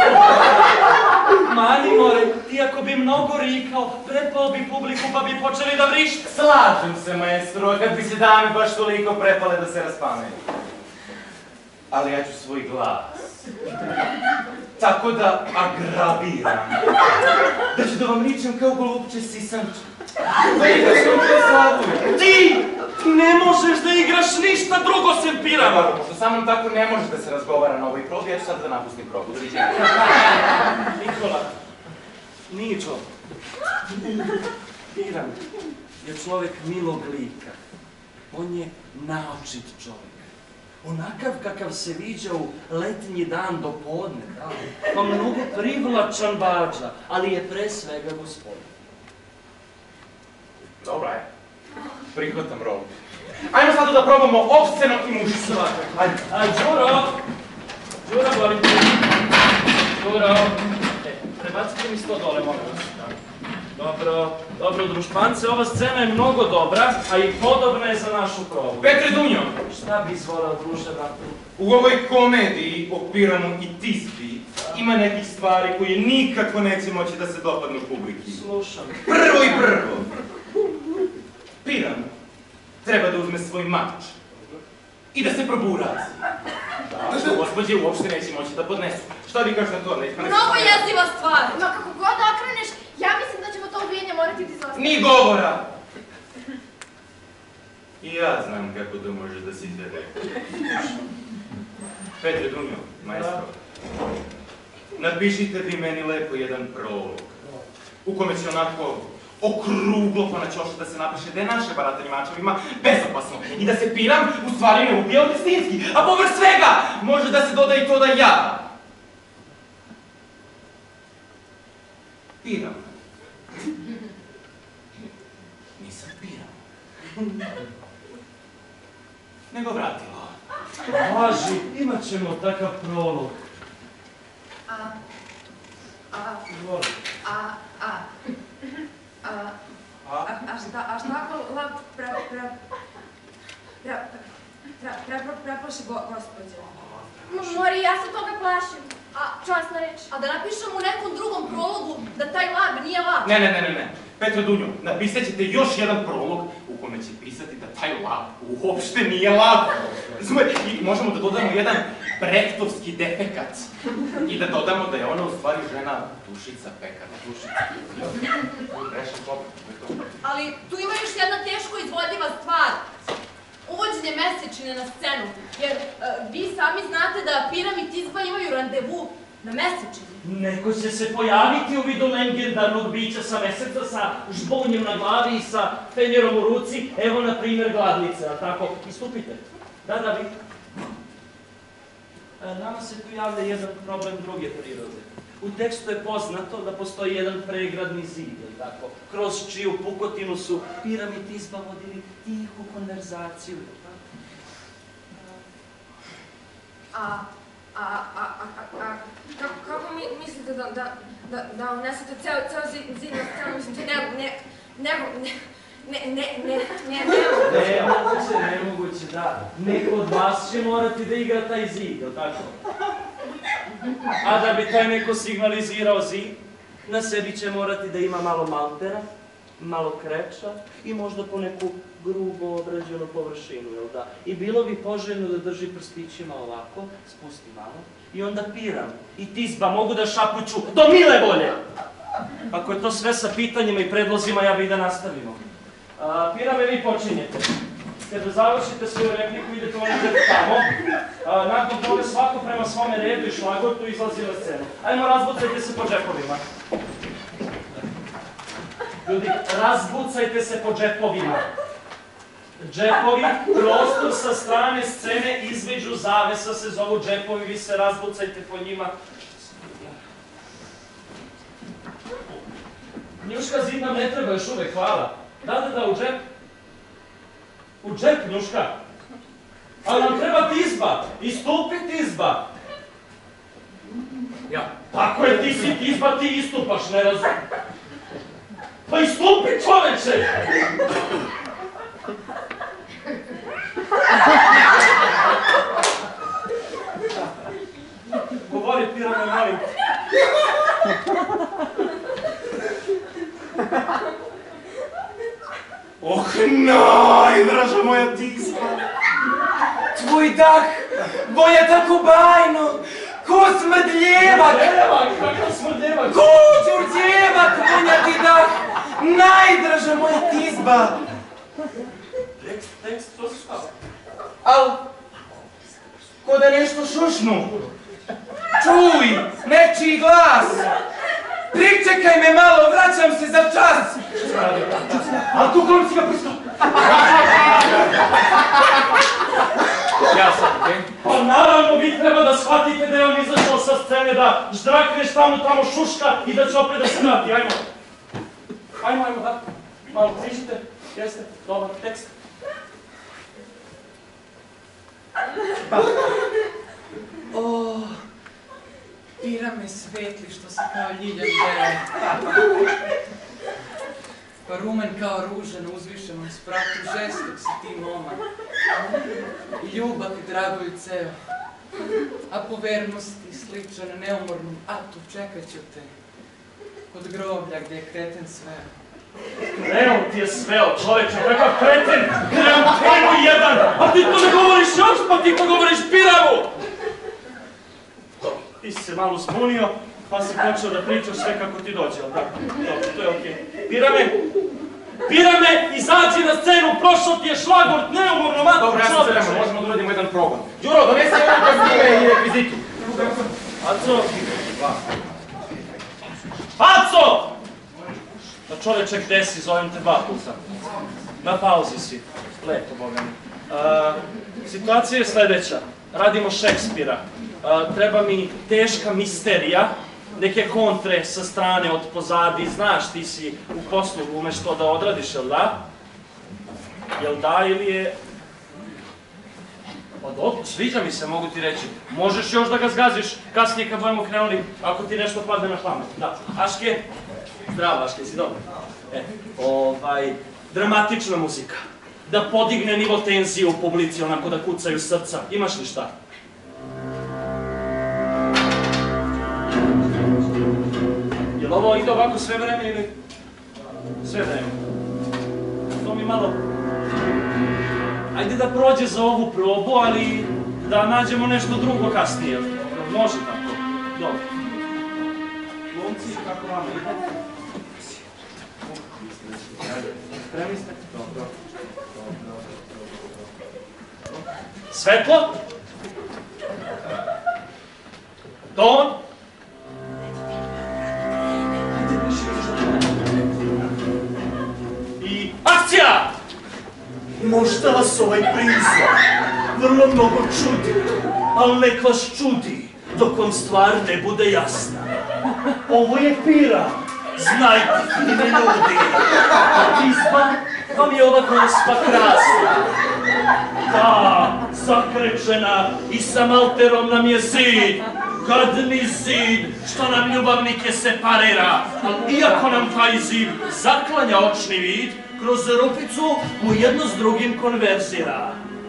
Mani more, ti ako bi mnogo rikao, prepao bi publiku pa bi počeli da vrište. Slažem se, maestro, kad bi se dame baš toliko prepale da se raspamenu. Ali ja ću svoj glas. Tako da agrabiram. Da ću da vam ričem kao golubče sisanče. Da igraš kao slatuje. Ti ne možeš da igraš ništa drugo sem Pirama. Pošto sa mnom tako ne može da se razgovara na ovoj probi, ja ću sad da napustim probu. Nikola, Niđo, Piram je čovek milog lika. On je naočit čovek. Onakav kakav se viđa u letnji dan do podne, da. Pa mnogo privlačan bađa, ali je pre svega gospodin. Dobra je. Prihvatam rolu. Ajmo sada da probamo opsceno i mužično. Ajde. Đuro, volim te. Đuro. Prebacite mi 100 dole, molim vas. Dobro, društvance, ova scena je mnogo dobra, a i podobna je za našu probu. Petre Dunjo! Šta bi izvoleo, druže, U ovoj komediji o Piramu i Tizbi ima nekih stvari koje nikako neće moći da se dopadnu publiki. Slušam. Prvo. Piram treba da uzme svoj mač i da se proburazi. Da, što gospođe uopšte neće moći da podnesu. Šta vi kažete na to? Mnogo jeziva stvar. No kako god okreneš, ja mislim da ćemo to ubijenje morati da izostaviti. Ni govora! I ja znam kako to može da se izvede. Petre Dunjo, maestro, napišite vi meni lepo jedan prolog, u kome će onako okruglo po načošu da se napiše da je naše baratanje mačevima bezopasno i da se Piram u stvari ne ubija od destinski, a povrh svega može da se doda i to da ja Piram. Nisam Piram. nego vratilo. Važi, imat ćemo takav prolog. A šta ako lav preplaši gospođe? Mori, ja se toga plašim. Časna reč. A da napišemo u nekom drugom prologu da taj lav nije lav. Ne. Petro Dunjo, napisat ćete još jedan prolog u kome će pisati da taj lav uopšte nije lav. I možemo da dodamo jedan brektovski defekat. I da dodamo da je ona u stvari žena Dušica Pekar. Ali tu ima još jedna teško izvodljiva stvar. Uvođenje mesečine na scenu, jer vi sami znate da Piram i Tizba imaju randevu na mesečini. Neko će se pojaviti u vidu legendarnog bića sa meseca, sa žbunjem na glavi i sa fenjerom u ruci, evo na primjer gladnice, a tako, istupite. Da, vi. Nama se tu javlja jedan problem druge prirode. U tekstu je poznato da postoji jedan pregradni zid, tako, kroz čiju pukotinu su Piram i Tizba vodili tihu konverzaciju, Kako mislite da unesete ceo zid na scenu? Mislim, Nemoguće, da. Neko od vas će morati da igra taj zid, jel' tako? A da bi taj neko signalizirao zid, na sebi će morati da ima malo maltera, malo kreča i možda po neku grubo obrađenu površinu, jel' da? I bilo bi poželjno da drži prstićima ovako, spusti malo, i onda Piram i Tizba mogu da šapuću do mile volje. Ako je to sve sa pitanjima i predlozima, ja bih da nastavimo. Pirame, vi počinjete. Kada završite svoju repliku, idete tamo. Nakon toga svako prema svome redu i šlagortu izlazi na scenu. Ajmo, razbucajte se po džepovima. Ljudi, razbucajte se po džepovima. Džepovi, prostor sa strane scene između zavesa se zovu džepovi, vi se razbucajte po njima. Njuška, zid nam ne treba još uvek, hvala. Da, u džep. U džep, Njuška. Ali nam treba Tizba. Istupi Tizba. Ja. Tako je, ti si Tizba, ti istupaš, ne razum. Pa istupi, čoveče! Govori, Pirame, molim. Najdraža moja Tizba! Tvoj dah boja tako bajno, ko smrdljevak! Kakav smrdljevak? Ko đurđevak vonja ti dah, najdraža moja Tizba! Tekst, to se stava. Al, ko da nešto šušnu. Čuj, nečiji glas! Pričekaj me malo, vraćam se za čas! Ali tu glum si ga pristao! Ja sam, okej? Pa naravno, vi treba da shvatite da je on izašao sa scene, da ždrakneš tamo šuška i da će opet da se vrati. Ajmo. Ajmo, da. Malo prišite. Jeste, dobar tekst. O, Pirame svetli što se kao ljiljan bere. Pa rumen kao ruža na uzvišenom spratu, žestok si ti momak. I ljubav i dragoju ceo. A po vernosti sličan neumornom atu čekat ću te kod groblja gdje je kreten sveo. Evo ti je sveo, čoveče, kakav kreten, kreatenu jedan, a ti to ne govoriš još, pa ti to govoriš Piramu! Ti si se malo zbunio, pa si počeo da pričaš sve kako ti dođe, ali tako? Dobro, to je okej. Pirame, izađi na scenu, prošao ti je šlagvort, neumorno matko čoveče! Dobro, ja sam spremno, možemo da uradimo jedan progon. Đuro, donesi jedan kostime i rekvizitu. Aco! Aco! Da čoveče, gde si? Zovem te 2 puta. Na pauzi si. Lepo, Boga mi. Situacija je sledeća. Radimo Šekspira. Treba mi teška misterija, neke kontre sa strane, od pozadi. Znaš, ti si u poslu, umeš to da odradiš, jel da? Jel da ili je... Pa dobro, sviđa mi se, mogu ti reći. Možeš još da ga zgaziš kasnije kad budemo krenuli, ako ti nešto padne na pamet. Da, Aške? Zdravo, Aške, si dobro? Dramatična muzika. Da podigne nivo tenzije u publici, onako da kucaju srca. Imaš li šta? Jel ovo ide ovako sve vreme ili? Sve vreme. To mi malo... Ajde da prođe za ovu probu, ali da nađemo nešto drugo kasnije. Može tako. Dobro. Glumci, kako vama ide? Spremni ste? Dobro. Svetlo? Ton? I akcija! Možda vas ovaj prizor vrlo mnogo čudi, ali nek vas čudi dok vam stvar ne bude jasna. Ovo je pira, znajte, fine ljudi. Izba vam je ova gospa krasna. Da, zakrečena i sa malterom nam je zid. Gadni zid, što nam ljubavnike separira. Ali iako nam taj zid zaklanja očni vid, kroz rupicu mu jedno s drugim konverzira.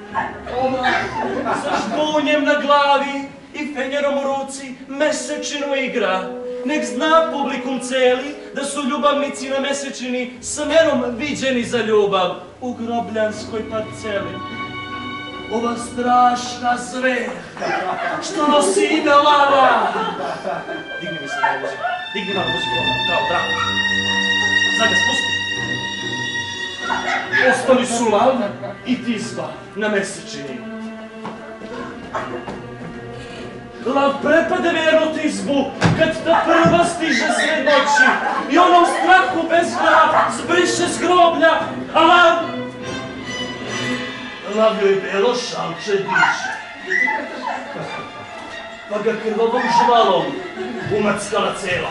Sa žbunjem na glavi i fenjerom u ruci mesečinu igra. Nek zna publikum celi da su ljubavnici na mesečini smerom viđeni za ljubav u grobljanskoj parceli. Ova strašna zverka što nosi ime Lava. Digni mi se malo muziku. Digni malo muziku. Bravo. Sad ga spusti. Ostali su Lav i Tizba na mesečini. Lav prepade verno Tizbu kad ta prva stiže sred noći i ona u strahu bez glava zbriše s groblja, a Lav joj belo šalče diše. Pa ga krvavom žvalom umackala cela.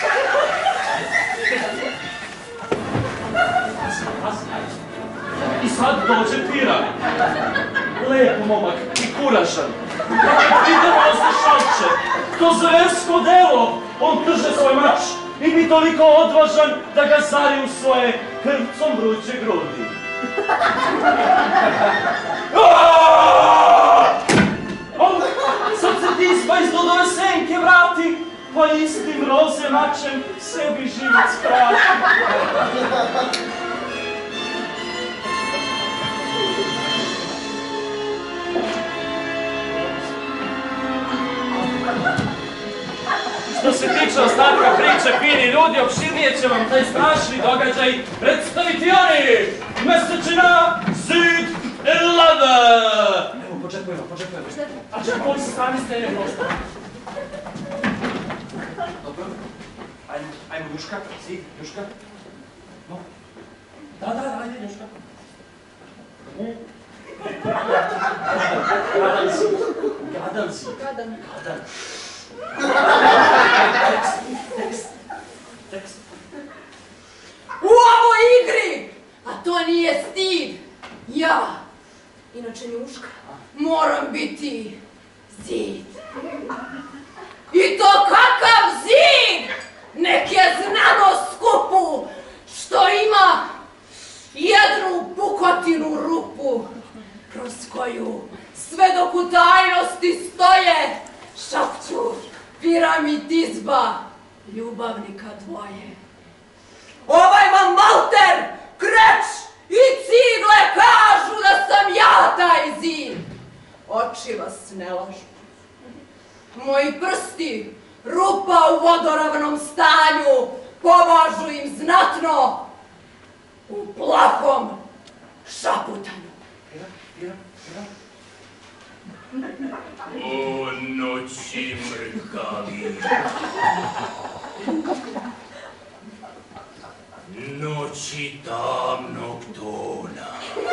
I sad dođe pira. Lep momak i kuražan. Idemo se šalče. To zversko delo. On drže svoj mač i bi toliko odvažan da ga zari u svoje krvcom vruće grudi. Sad se Tizba iz Dodove senke vrati, pa istim roze mačem sebi život sprati. Što se tiče ostatka priče, fini ljudi, opširnije će vam taj strašni događaj predstaviti oni! Mesečina, zid, Lava! Evo, počekujemo. A čekaj, sa strane stene prosto. Dobro. Ajmo, Juška, zid, Juška. No. Da, ajde, Juška. Gadan si. Tekst. U ovoj igri! A to nije stid. Ja, inače Njuška, moram biti zid. I to kakav zid! Nek je znano skupu što ima jednu pukotinu rupu kroz koju sve dok u tajnosti stoje šapću Pira mi Tizba, ljubavnika dvoje. Ovaj vam malter, kreč i cigle kažu da sam ja taj zid. Oči vas ne lažu. Moji prsti, rupa u vodoravnom stanju, pomažu im znatno u plahom šaputanju. O noći mrkavi, noći tamnog tona,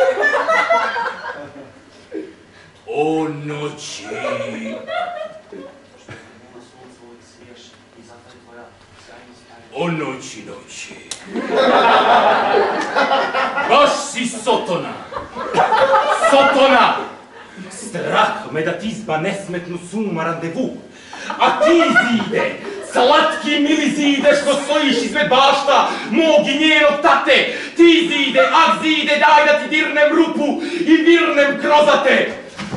o noći... O noći. Baš si Sotona! da tizba nesmetnu suma randevu. A ti zide, slatki mili zide što stojiš izmed bašta mog i njenog tate. Ti zide, ak zide, daj da ti dirnem rupu i virnem krozate.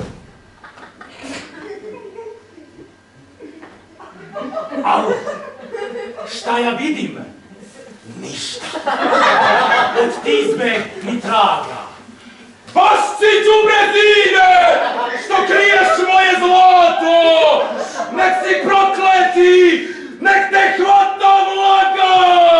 Alo, šta ja vidim? Ništa. Od tizbe ni traga. Baš si đubre zide, što kriješ moje zlato! Nek si prokleti, nek te hvata vlaga!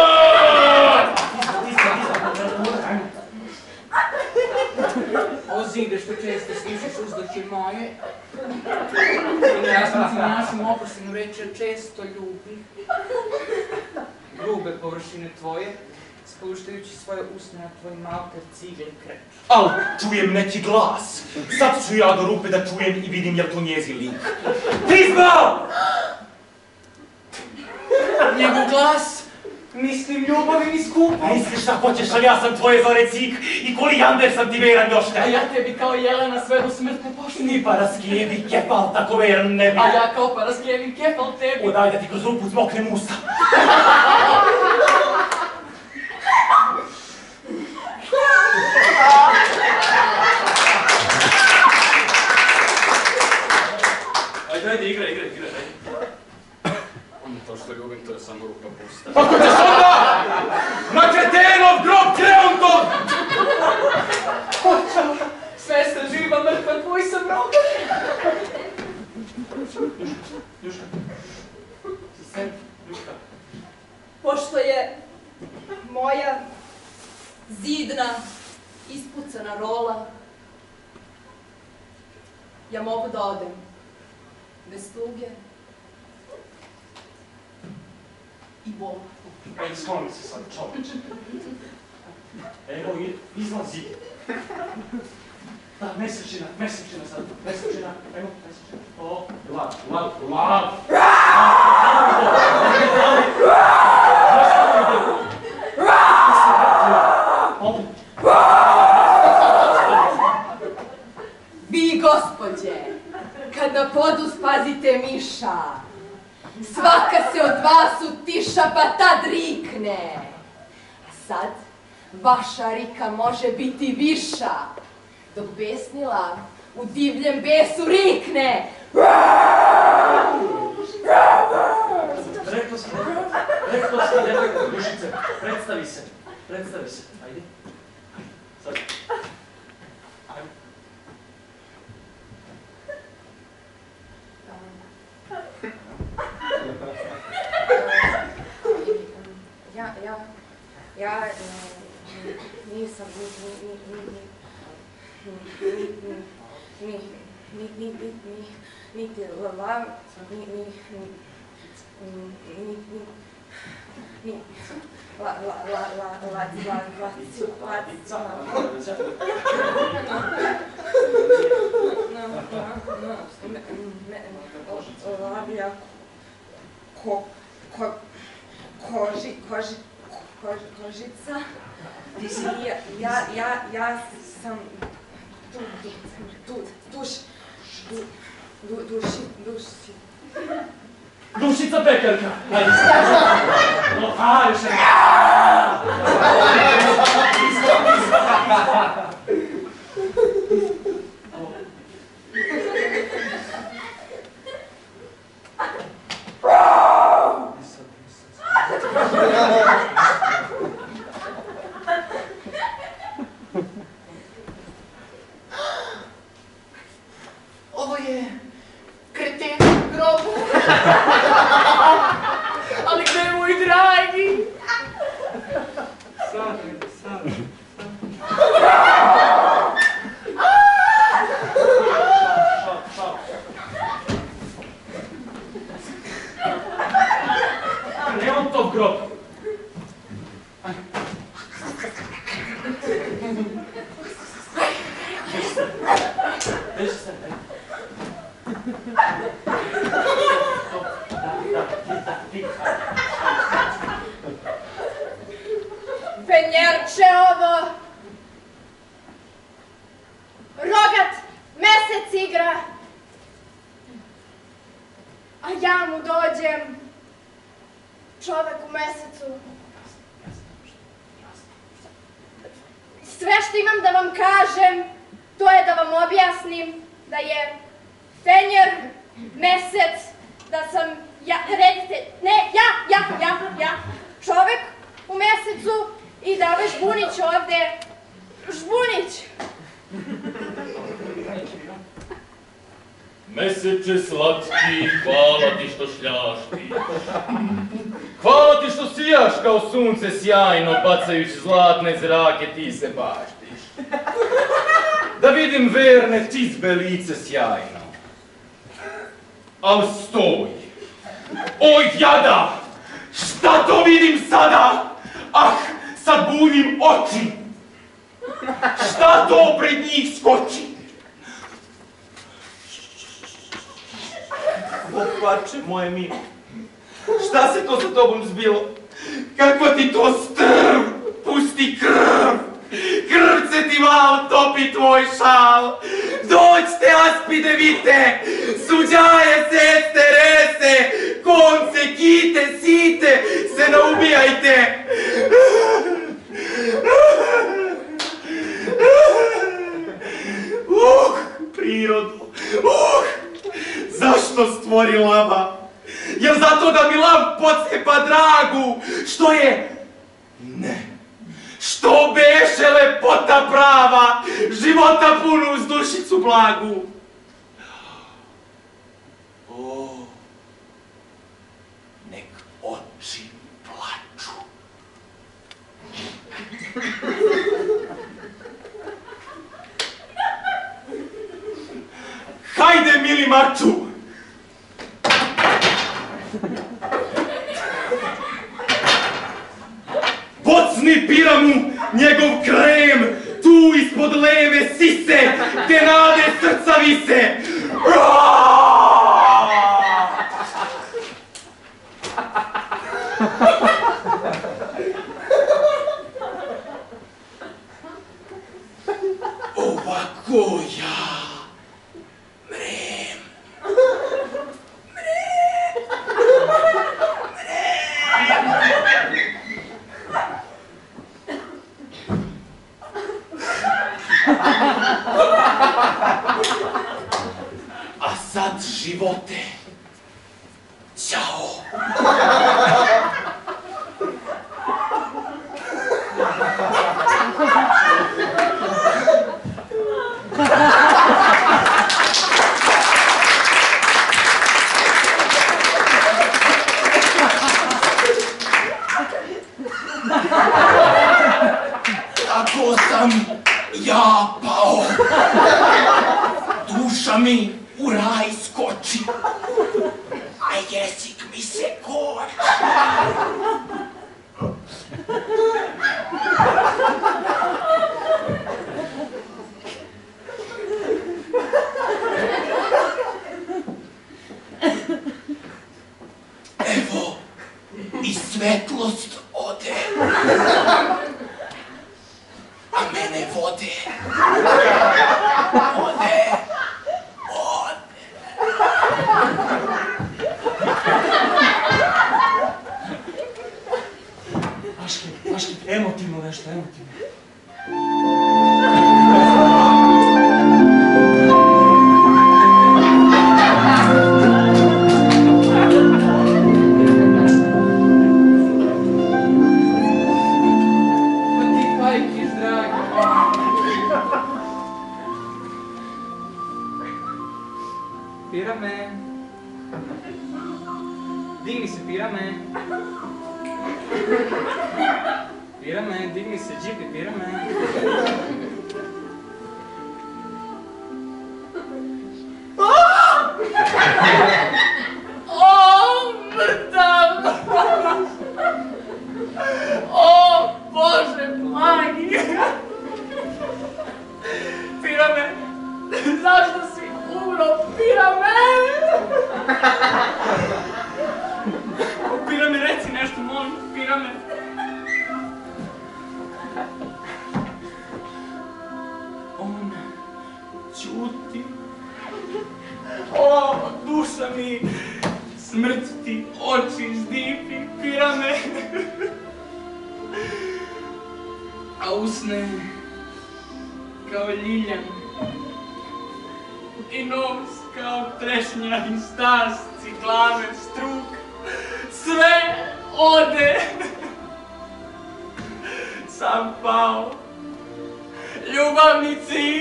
O zide što često slišiš uzdoće moje, ja sam ti na našem oproštenu reći često ljubih. Grube površine tvoje, spuštajući svoje usne na tvoj malter cigle kreč. Al, čujem neki glas. Sad ću ja do rupe da čujem i vidim jel to njezin lik. Tizba! Njegov glas, mislim ljubavi ni skupo. Misliš šta hoćeš, ali ja sam tvoje zore cik i kolijander sam ti veran još te. A ja tebi kao Jelena sve do smrtne pošli. Ni paraskijevi kepal tako veran ne bi. A ja kao paraskijevi kepal tebi. O, daj da ti kroz rupu zmoknem usta. Ajde, igraj. To što ljubim, to je samo rupa pusta. Ako ćeš onda na kretenov grob kreontov! Sve ste živa, mrtva, tvoj sam roga. Ljuška. Pošto je moja zidna, ispucana rola, ja mogu da odem bez tuge i bola. Ej, skloni se sad, čoveče. Evo, izlazi. Da, mesečina sad, mesečina, evo, mesečina. O, lav. Vi, gospođe, kad na podu spazite miša, svaka se od vas utiša pa tad rikne. A sad, vaša rika može biti viša, dok besnila u divljem besu rikne. Rekao sam, Dušice, predstavi se, ajde. Sad. Ajde. Ja nisam niti lav, kožica. Ja sam duši. Dušica pekarka. Ajde, još je. Ovo je kreten grob. Ali gde je moj dragi? Sad. Ne on to grob. Penjerče ovo, rogat, mesec igra, a ja mu dođem, čovek u mesecu. Sve što imam da vam kažem, to je da vam objasnim da je fenjer, mesec, da sam ja, čovek u mesecu i da ovaj Žbunić ovde, Žbunić. Meseče slatki, hvala ti što šljaš ti. Hvala ti što sijaš kao sunce sjajno, bacajući zlatne zrake, ti se baštiš. Da vidim verne čizbe lice sjajno. Al stoj! Oj jada! Šta to vidim sada? Ah, sad bunim oči! Šta to pred njih skoči? Opače moje milo, šta se to sa tobom zbilo? Kakva ti to strv, pusti krv, krvce ti val, topi tvoj šal. Dođte, aspide vite, suđaje, seste, rese, konce, kite, site, se naubijajte. Prirodo, zašto stvori lava? Jel zato da mi lav pocepa dragu? Što je? Ne. Što beše lepota prava, života punu uz dušicu blagu? O, nek oči plaču. Hajde, mili maču! Bocni piramu njegov krem, tu ispod leve sise, te nade srca vise. Ovako ja mrem. A sad živote, ćao! Tako sam ja pao, duša mi u raj skoči, a jezik mi se koči. Evo, i svetlost ode, a mene vode. Vaški, emotivno nešto, emotivno. Pirame. Digni se, Pirame. Pirame, digni se, džipi, Pirame. O, mrtav! O, Bože, blagi! Pirame, zašto si umro, Pirame? Pirame, reci nešto, molim, Pirame. On ćuti. O, duša mi, Smrt ti oči zdipi, pirame. A usne kao ljiljan. I nos kao trešnja i stas, ciklame, struk. Sve ode. Sam pao. Ljubavnici.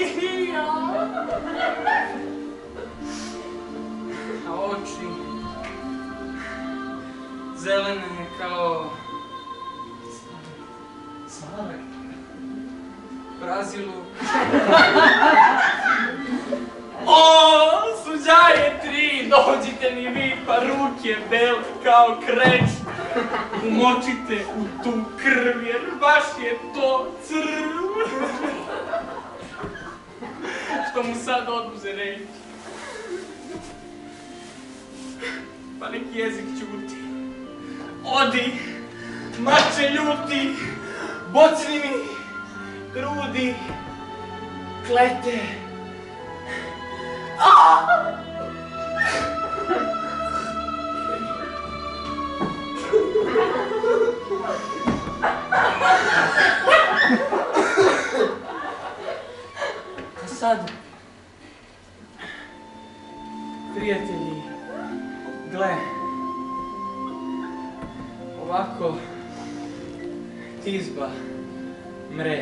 A oči zelene kao smaragd. Brazilu. O, suđaje 3, dođite mi vi, pa ruke bele kao kreč. Umočite u tu krv, jer baš je to crv. Što mu sad odbuze reći. Pa nek jezik ćuti. Odi, mače ljuti, bocni mi grudi, klete. A sad, prijatelji, gle, ovako izba mre.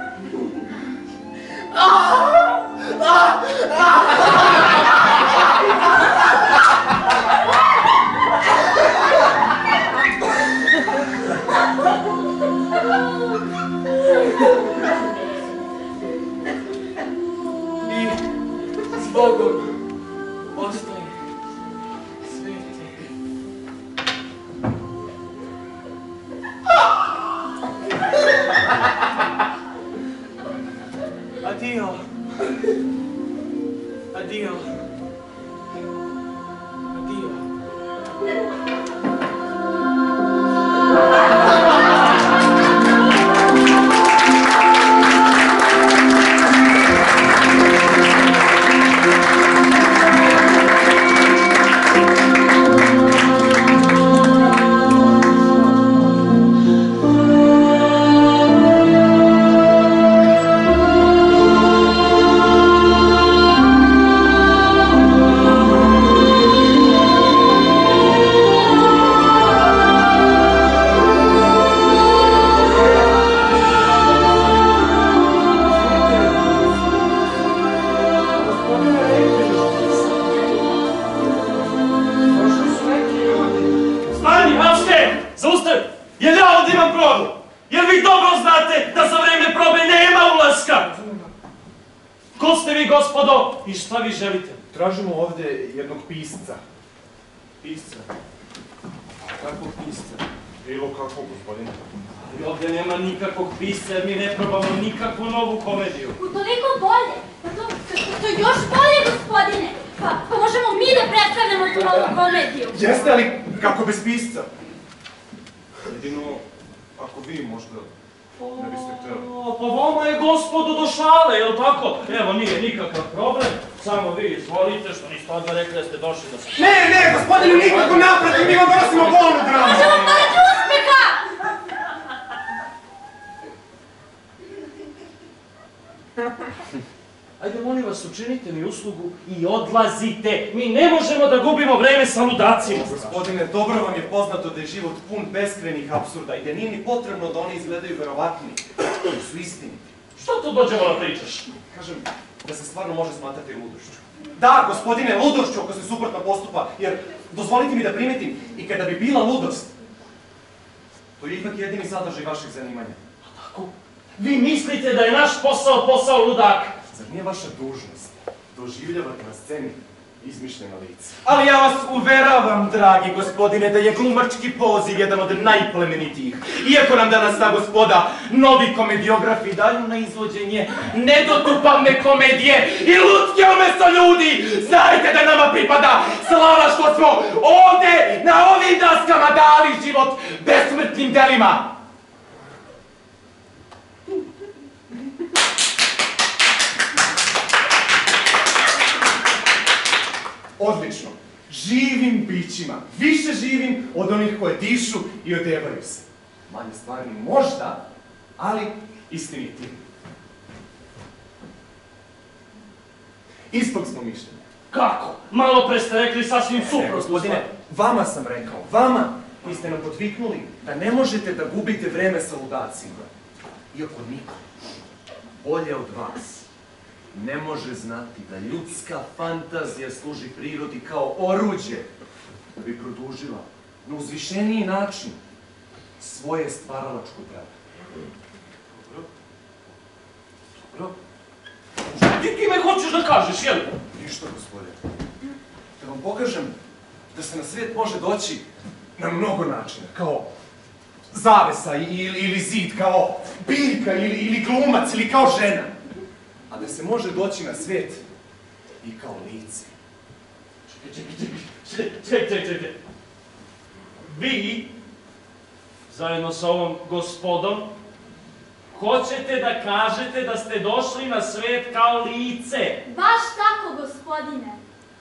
I s Bogom ostaje sveti. Adio. Adio. Adio. I šta vi želite? Tražimo ovdje jednog pisca. Pisca? Kakvog pisca? Bilo kakvog, gospodine. Ali ovdje nema nikakvog pisca jer mi ne probamo nikakvu novu komediju. Utoliko bolje. To još bolje, gospodine. Pa možemo mi da predstavljamo tu novu komediju. Jeste, ali kako bez pisca? Jedino, ako vi možda ne biste htjeli. Pa vama je gospodo do šale, jel tako? Evo, nije nikakav problem. Samo vi izvolite, što niste odmah rekli da ste došli da se... Ne, gospodine, nikako naprotiv, mi vam donosimo bolnu dramu. Možemo poreći uspeha! Ajde, molim vas, učinite mi uslugu i odlazite. Mi ne možemo da gubimo vreme sa ludacima. Gospodine, dobro vam je poznato da je život pun beskrenih apsurda i da nije ni potrebno da oni izgledaju verovatni, koji su istiniti. Što to dođemo da pričaš? Kažem da se stvarno može smatrati ludošću. Da, gospodine, ludošću ako se suprotno postupa, jer dozvolite mi da primetim, i kada bi bila ludost, to je ipak jedini sadržaj vašeg zanimanja. A tako? Vi mislite da je naš posao ludaka? Zar nije vaša dužnost doživljavati na sceni izmišljena lica? Ali ja vas uveravam, dragi gospodine, da je glumački poziv jedan od najplemenitijih. Iako nam danas ta gospoda, novi komediografi, daju na izvođenje nedotupavne komedije i lutke umjesto ljudi, znajte da nama pripada slava što smo ovdje na ovim daskama dali život besmrtnim delima. Odlično. živim bićima, više živim od onih koje dišu i odevaju se. Manje stvarni možda, ali istiniti. Istog smo mišljenja. Kako? Malo pre ste rekli sasvim suprotno. Gospodine, vama sam rekao, vama, koji ste nam podviknuli da ne možete da gubite vreme sa ludacijima. Iako niko bolje od vas ne može znati da ljudska fantazija služi prirodi kao oruđe da bi produžila na uzvišeniji način svoje stvaralačko pravo. Dobro? Ti kime hoćeš da kažeš, jel? Ništa, gospodine. Da vam pokažem da se na svijet može doći na mnogo načina, kao zavesa ili zid, kao biljka ili glumac ili kao žena. A da se može doći na svijet i kao lice. Čekaj. Vi, zajedno sa ovom gospodom, hoćete da kažete da ste došli na svet kao lice. Baš tako, gospodine.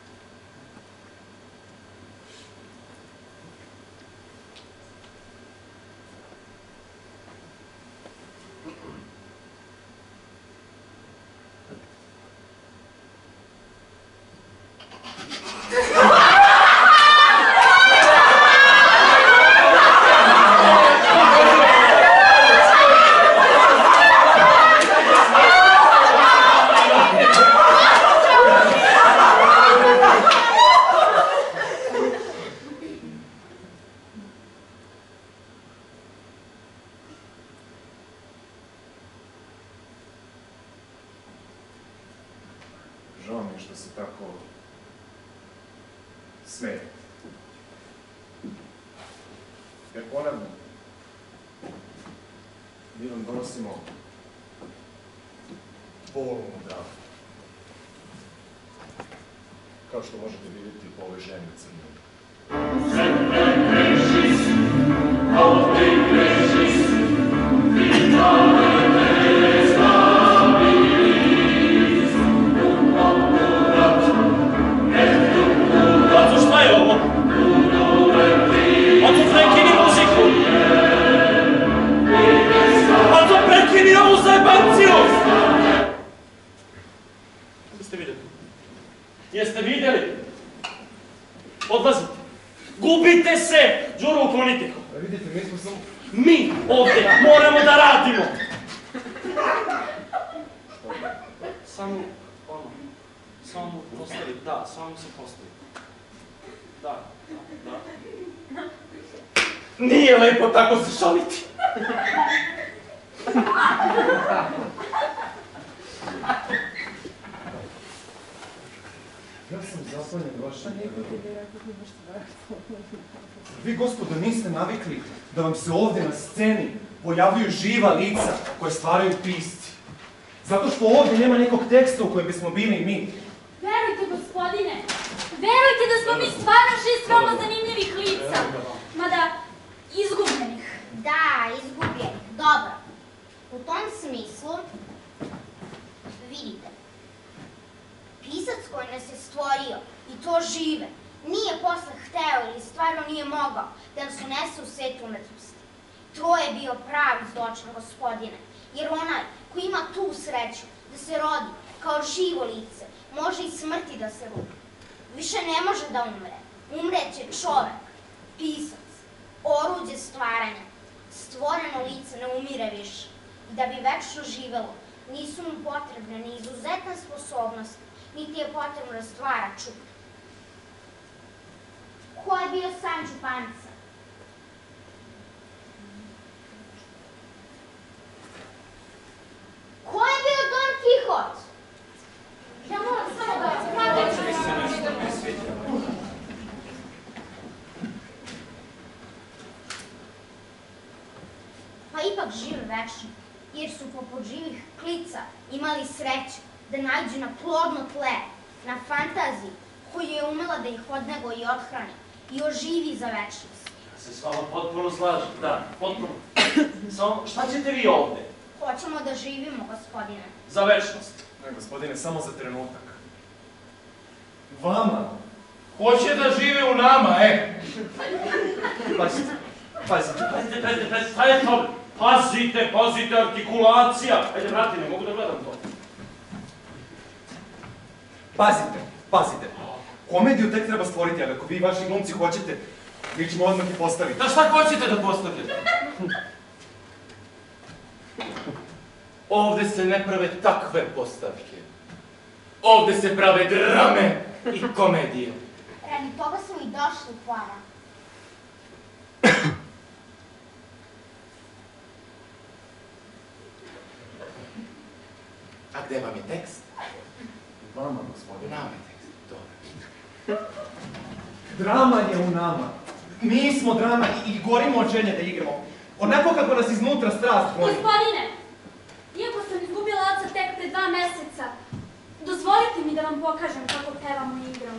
Žao mi je što se tako smijete. Jer ponavljam, mi vam donosimo bolnu dravu. Kao što možete vidjeti po ovoj ženi u crnoj. Jeste vidjeli? Odlazite. Gubite se! Đuro, uklonite ga. Vidite, mi smo samo... Mi ovdje moramo da radimo. Samo postavi, da, samo se postavi. Da. Nije lepo tako se šaliti. Ja sam zapaljen vaša Vi, gospodo, niste navikli da vam se ovdje na sceni pojavljuju živa lica koje stvaraju pisci. Zato što ovdje nema nekog teksta u kojem bismo bili mi. Verujte, gospodine, verujte da smo mi stvarno 6 veoma zanimljivih lica. Mada, izgubljenih. Da, izgubljenih. Dobro. U tom smislu, vidite, pisac koji nas je stvorio, i to žive, nije posle hteo ili stvarno nije mogao da nas unese u svet umetnosti. To je bio pravi zločin, gospodine, jer onaj koji ima tu sreću da se rodi kao živo lice, može i smrti da se rodi. Više ne može da umre. Umreće čovek, pisac, oruđe stvaranja. Stvoreno lice ne umire više. I da bi večno živelo, nisu mu potrebne ni izuzetne sposobnosti, niti je potrebno da stvara čudo. Ko je bio Sančo Panza? Ko je bio Don Kihot? Ja moram samo da... Pa ipak žive večno, jer su poput živih klica imali sreću da nađu na plodno tle, na fantaziji koju je umela da ih odnego i odhrani i oživi za večnost. Ja se s vama potpuno slažem, da, potpuno. Samo, šta ćete vi ovde? Hoćemo da živimo, gospodine. Za večnost. Ne, gospodine, samo za trenutak. Vama, Hoće da žive u nama, Pazite. Šta je to? Pazite, artikulacija. Ajde, vrati, ne mogu da gledam to. Pazite. Komediju tek treba stvoriti, ali ako vi i vaši glumci hoćete, mi ćemo odmah i postaviti. Da šta hoćete da postavite? Ovde se ne prave takve postavke. Ovde se prave drame i komedije. Radi toga smo i došli, Klara. A gde vam je tekst? Vama, gospodine. Nama je tekst, dobro. Drama je u nama. Mi smo drama i gorimo od želje da igramo. Onako kako nas iznutra strast goni. Gospodine, iako sam izgubila oca tek pre 2 meseca, dozvolite mi da vam pokažem kako pevamo i igramo.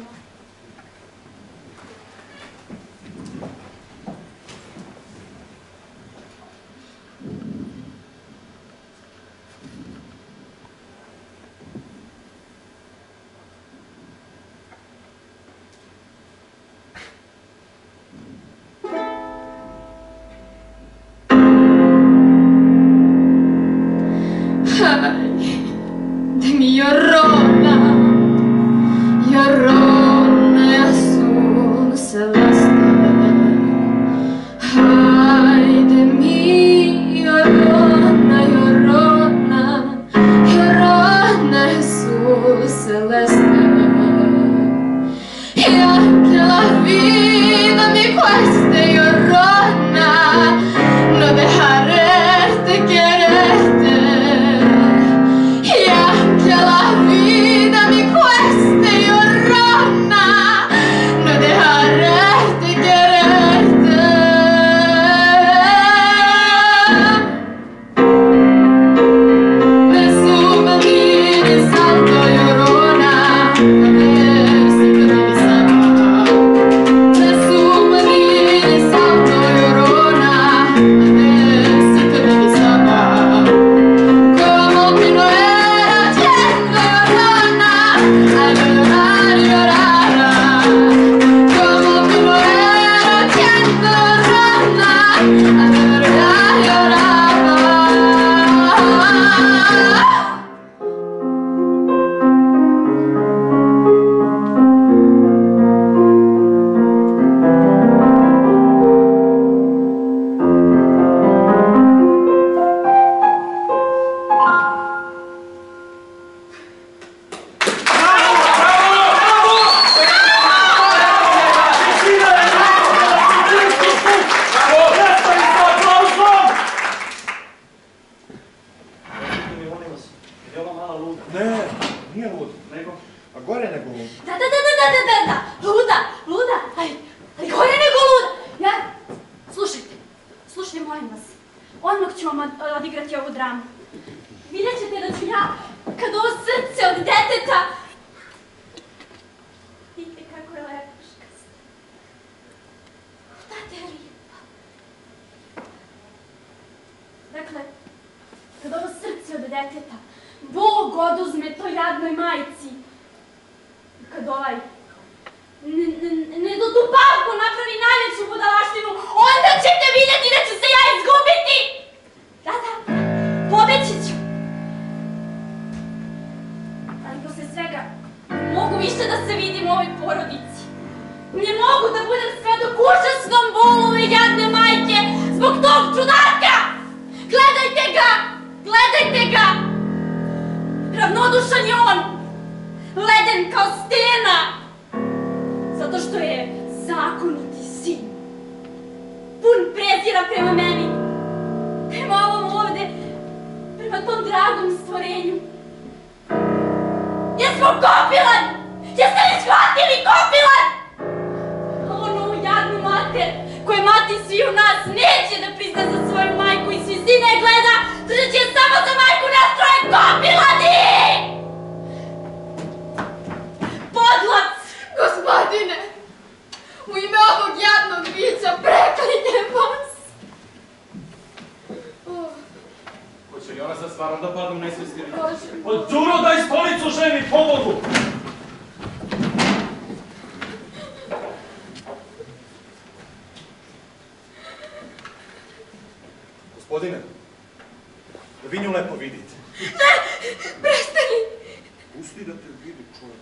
Gospodine, da vi nju lepo vidite. Ne! Prestani! Pusti da te vidi čovjek.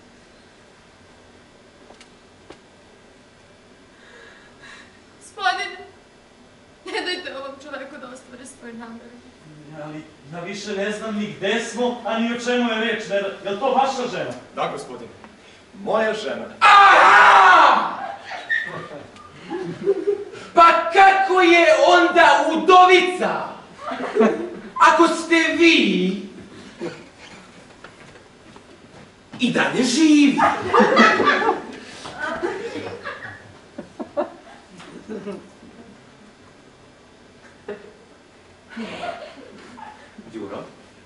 Gospodine, ne dajte ovom čoveku da ostvari svoje namere. Ali ja više ne znam ni gde smo, a ni o čemu je reč. Je li to vaša žena? Da, gospodine. Moja žena. Pa kako je onda udovica? Ako ste vi i dalje živi. Đuro?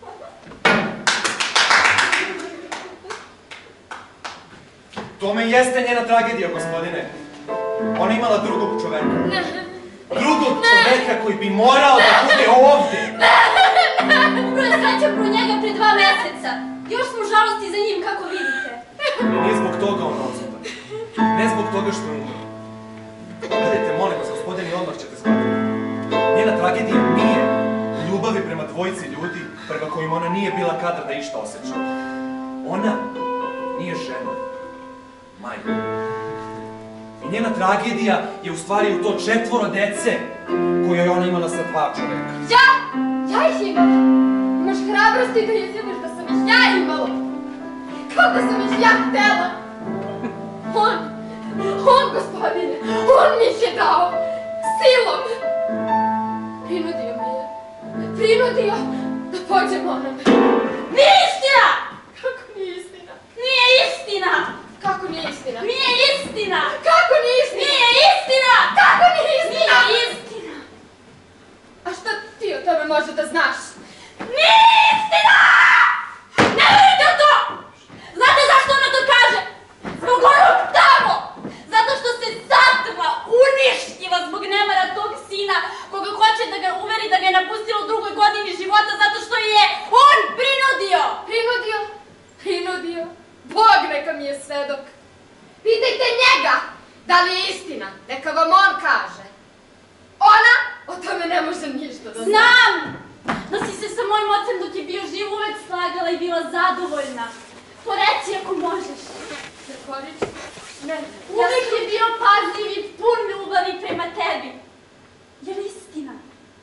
Tome jeste njena tragedija, gospodine. Ona imala drugog čoveka. Drugog čoveka koji bi morao da bude ovde. Presreća pro njega pre 2 meseca. Još smo u žalosti za njim, kako vidite. I nije zbog toga on odsutan. Ne zbog toga što je umro. Pogledajte, molim vas, gospodine, i odmah ćete shvatiti. Njena tragedija nije u ljubavi prema dvojici ljudi prema kojima ona nije bila kadra da išta osjeća. Ona nije žena. Majka. I njena tragedija je u stvari u to 4 dece koje je ona imala sa 2 čoveka. Ja ih imala. Imaš hrabrosti da izjaviš da sam ih ja imala. Kao da sam ih ja htela. On, gospodine, on mi ih je dao. Silom. Prinudio me je. Prinudio da pođem onome. Nije istina! Kako nije istina? Nije istina! Kako nije istina? Nije istina! Kako nije istina? Nije istina! Kako nije istina? Nije istina! A šta ti o tome može da znaš? Nije istina! Ne verujte u to! Znate zašto ona to kaže? Zbog onog tamo! Zato što se satva uništiva zbog nemara tog sina koga hoće da ga uveri da ga je napustila u 2. godini života zato što je on prinudio! Prinudio? Prinudio? Bog neka mi je svedok. Pitajte njega da li je istina. Neka vam on kaže. Ona o tome ne može ništa da zna. Znam! Da si se sa mojim ocem dok je bio živ uvek slagala i bila zadovoljna. Poreci ako možeš. Zakorić? Ne. Uvek je bio pazljiv i pun ljubavi prema tebi. Je li istina?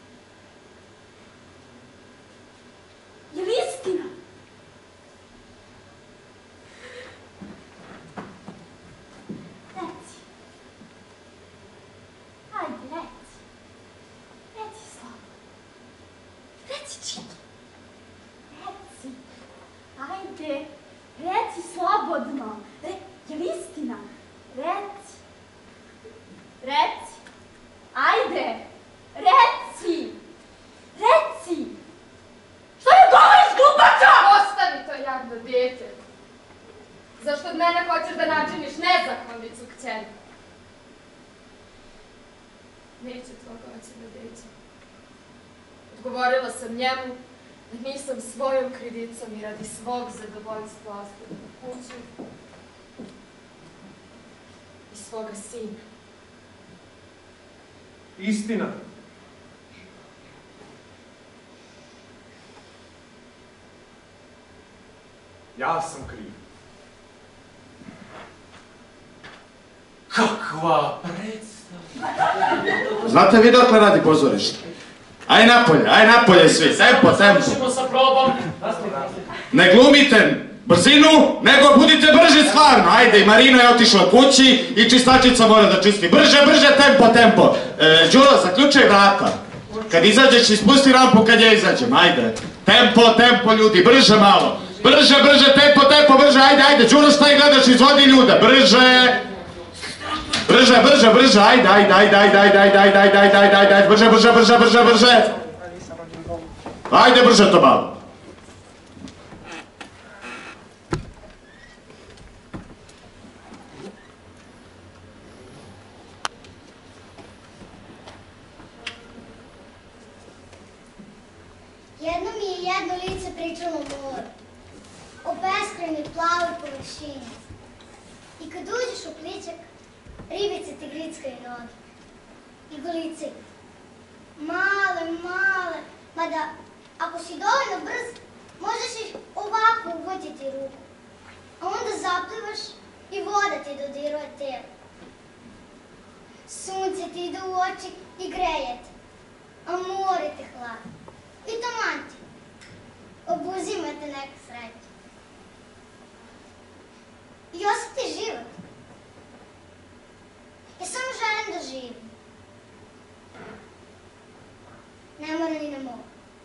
Je li istina? Reci. Ajde, reci. Reci slabo. Reci Čiki. Reci. Ajde. Reci slobodno. Je li istina? Reci. Reci. Ajde. Reci. Reci. Što mi govoriš, glupačo? Ostavi to jadno dete. Zašto od mene hoćeš da načiniš nezahvalnicu kćeri? Neće tvoga oca da dete. Odgovorila sam njemu da nisam svojom krivicom i radi svog zadovoljstva ostavila kuću i svoga sina. Istina. Ja sam kriv. Kakva predstava! Znate vi dokle radi pozorište? Aj napolje svi, tempo. Završimo sa probom. Ne glumite brzinu, nego budite brži stvarno. Ajde, i Marina je otišla kući i čistačica mora da čisti. Brže, tempo. Đuro, zaključaj vrata. Kad izađeš, ispusti rampu kad ja izađem, ajde. Tempo, ljudi, brže malo. Brže, tempo, brže, ajde. Đuro, šta i gledaš, izvodi ljude, brže. Brže, ajde, brže. Ajde, brže to malo. Jedno mi je jedno lice pričalo o moru, o beskrajnoj plavoj površini. I kad uđeš u plićak, ribice ti grickaju noge i golicaju. Male. Mada, ako si dovoljno brz, možeš ih ovako uhvatiti ruku. A onda zaplivaš i voda ti dodiruje telo. Sunce ti ide u oči i greje te, a more te hladi. I taman ti. Obuzimate neka sreća. I osjeti život. Ja samo želim da živim. Ne mora ni ne mogu.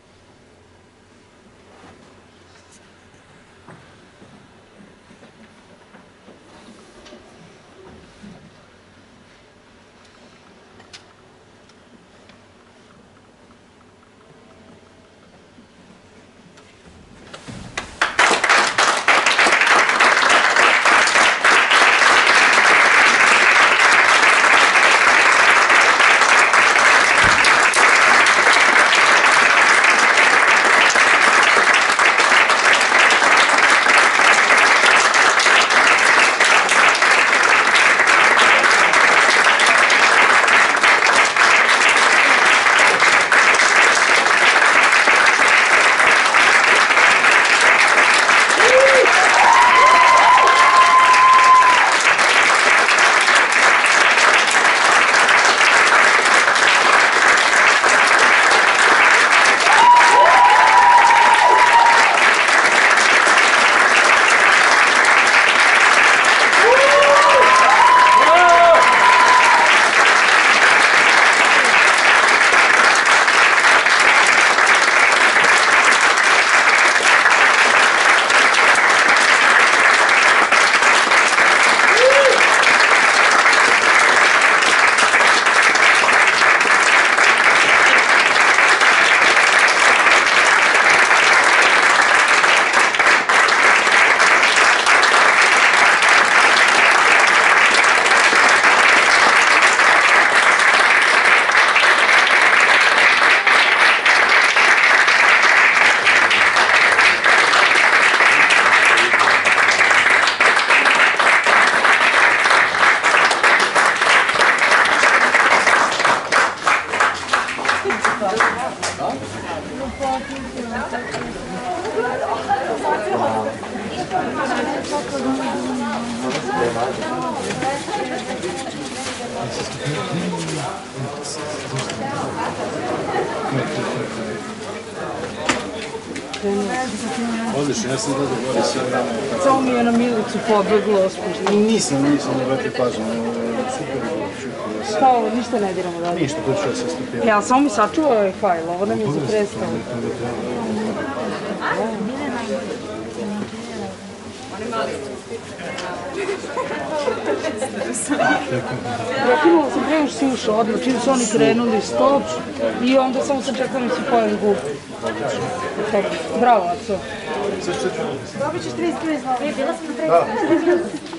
Odlično, ja sam da dogovorio sve vreme. Samo mi je na Milicu pobeglo, spušta. Nisam obratio pažnju, super. Kao, ništa ne diramo dalje. Ništa, to ću ja se stupio. Ja, samo mi sačuva ovaj fajl, ovo nam je za predstavu. Prekinula sam prema što si ušao odmah, čim su oni krenuli stop i onda samo sam čekala da si pojem gub. Bravo, Aco. Dobit ćeš 33 zlata. Bila sam na 33.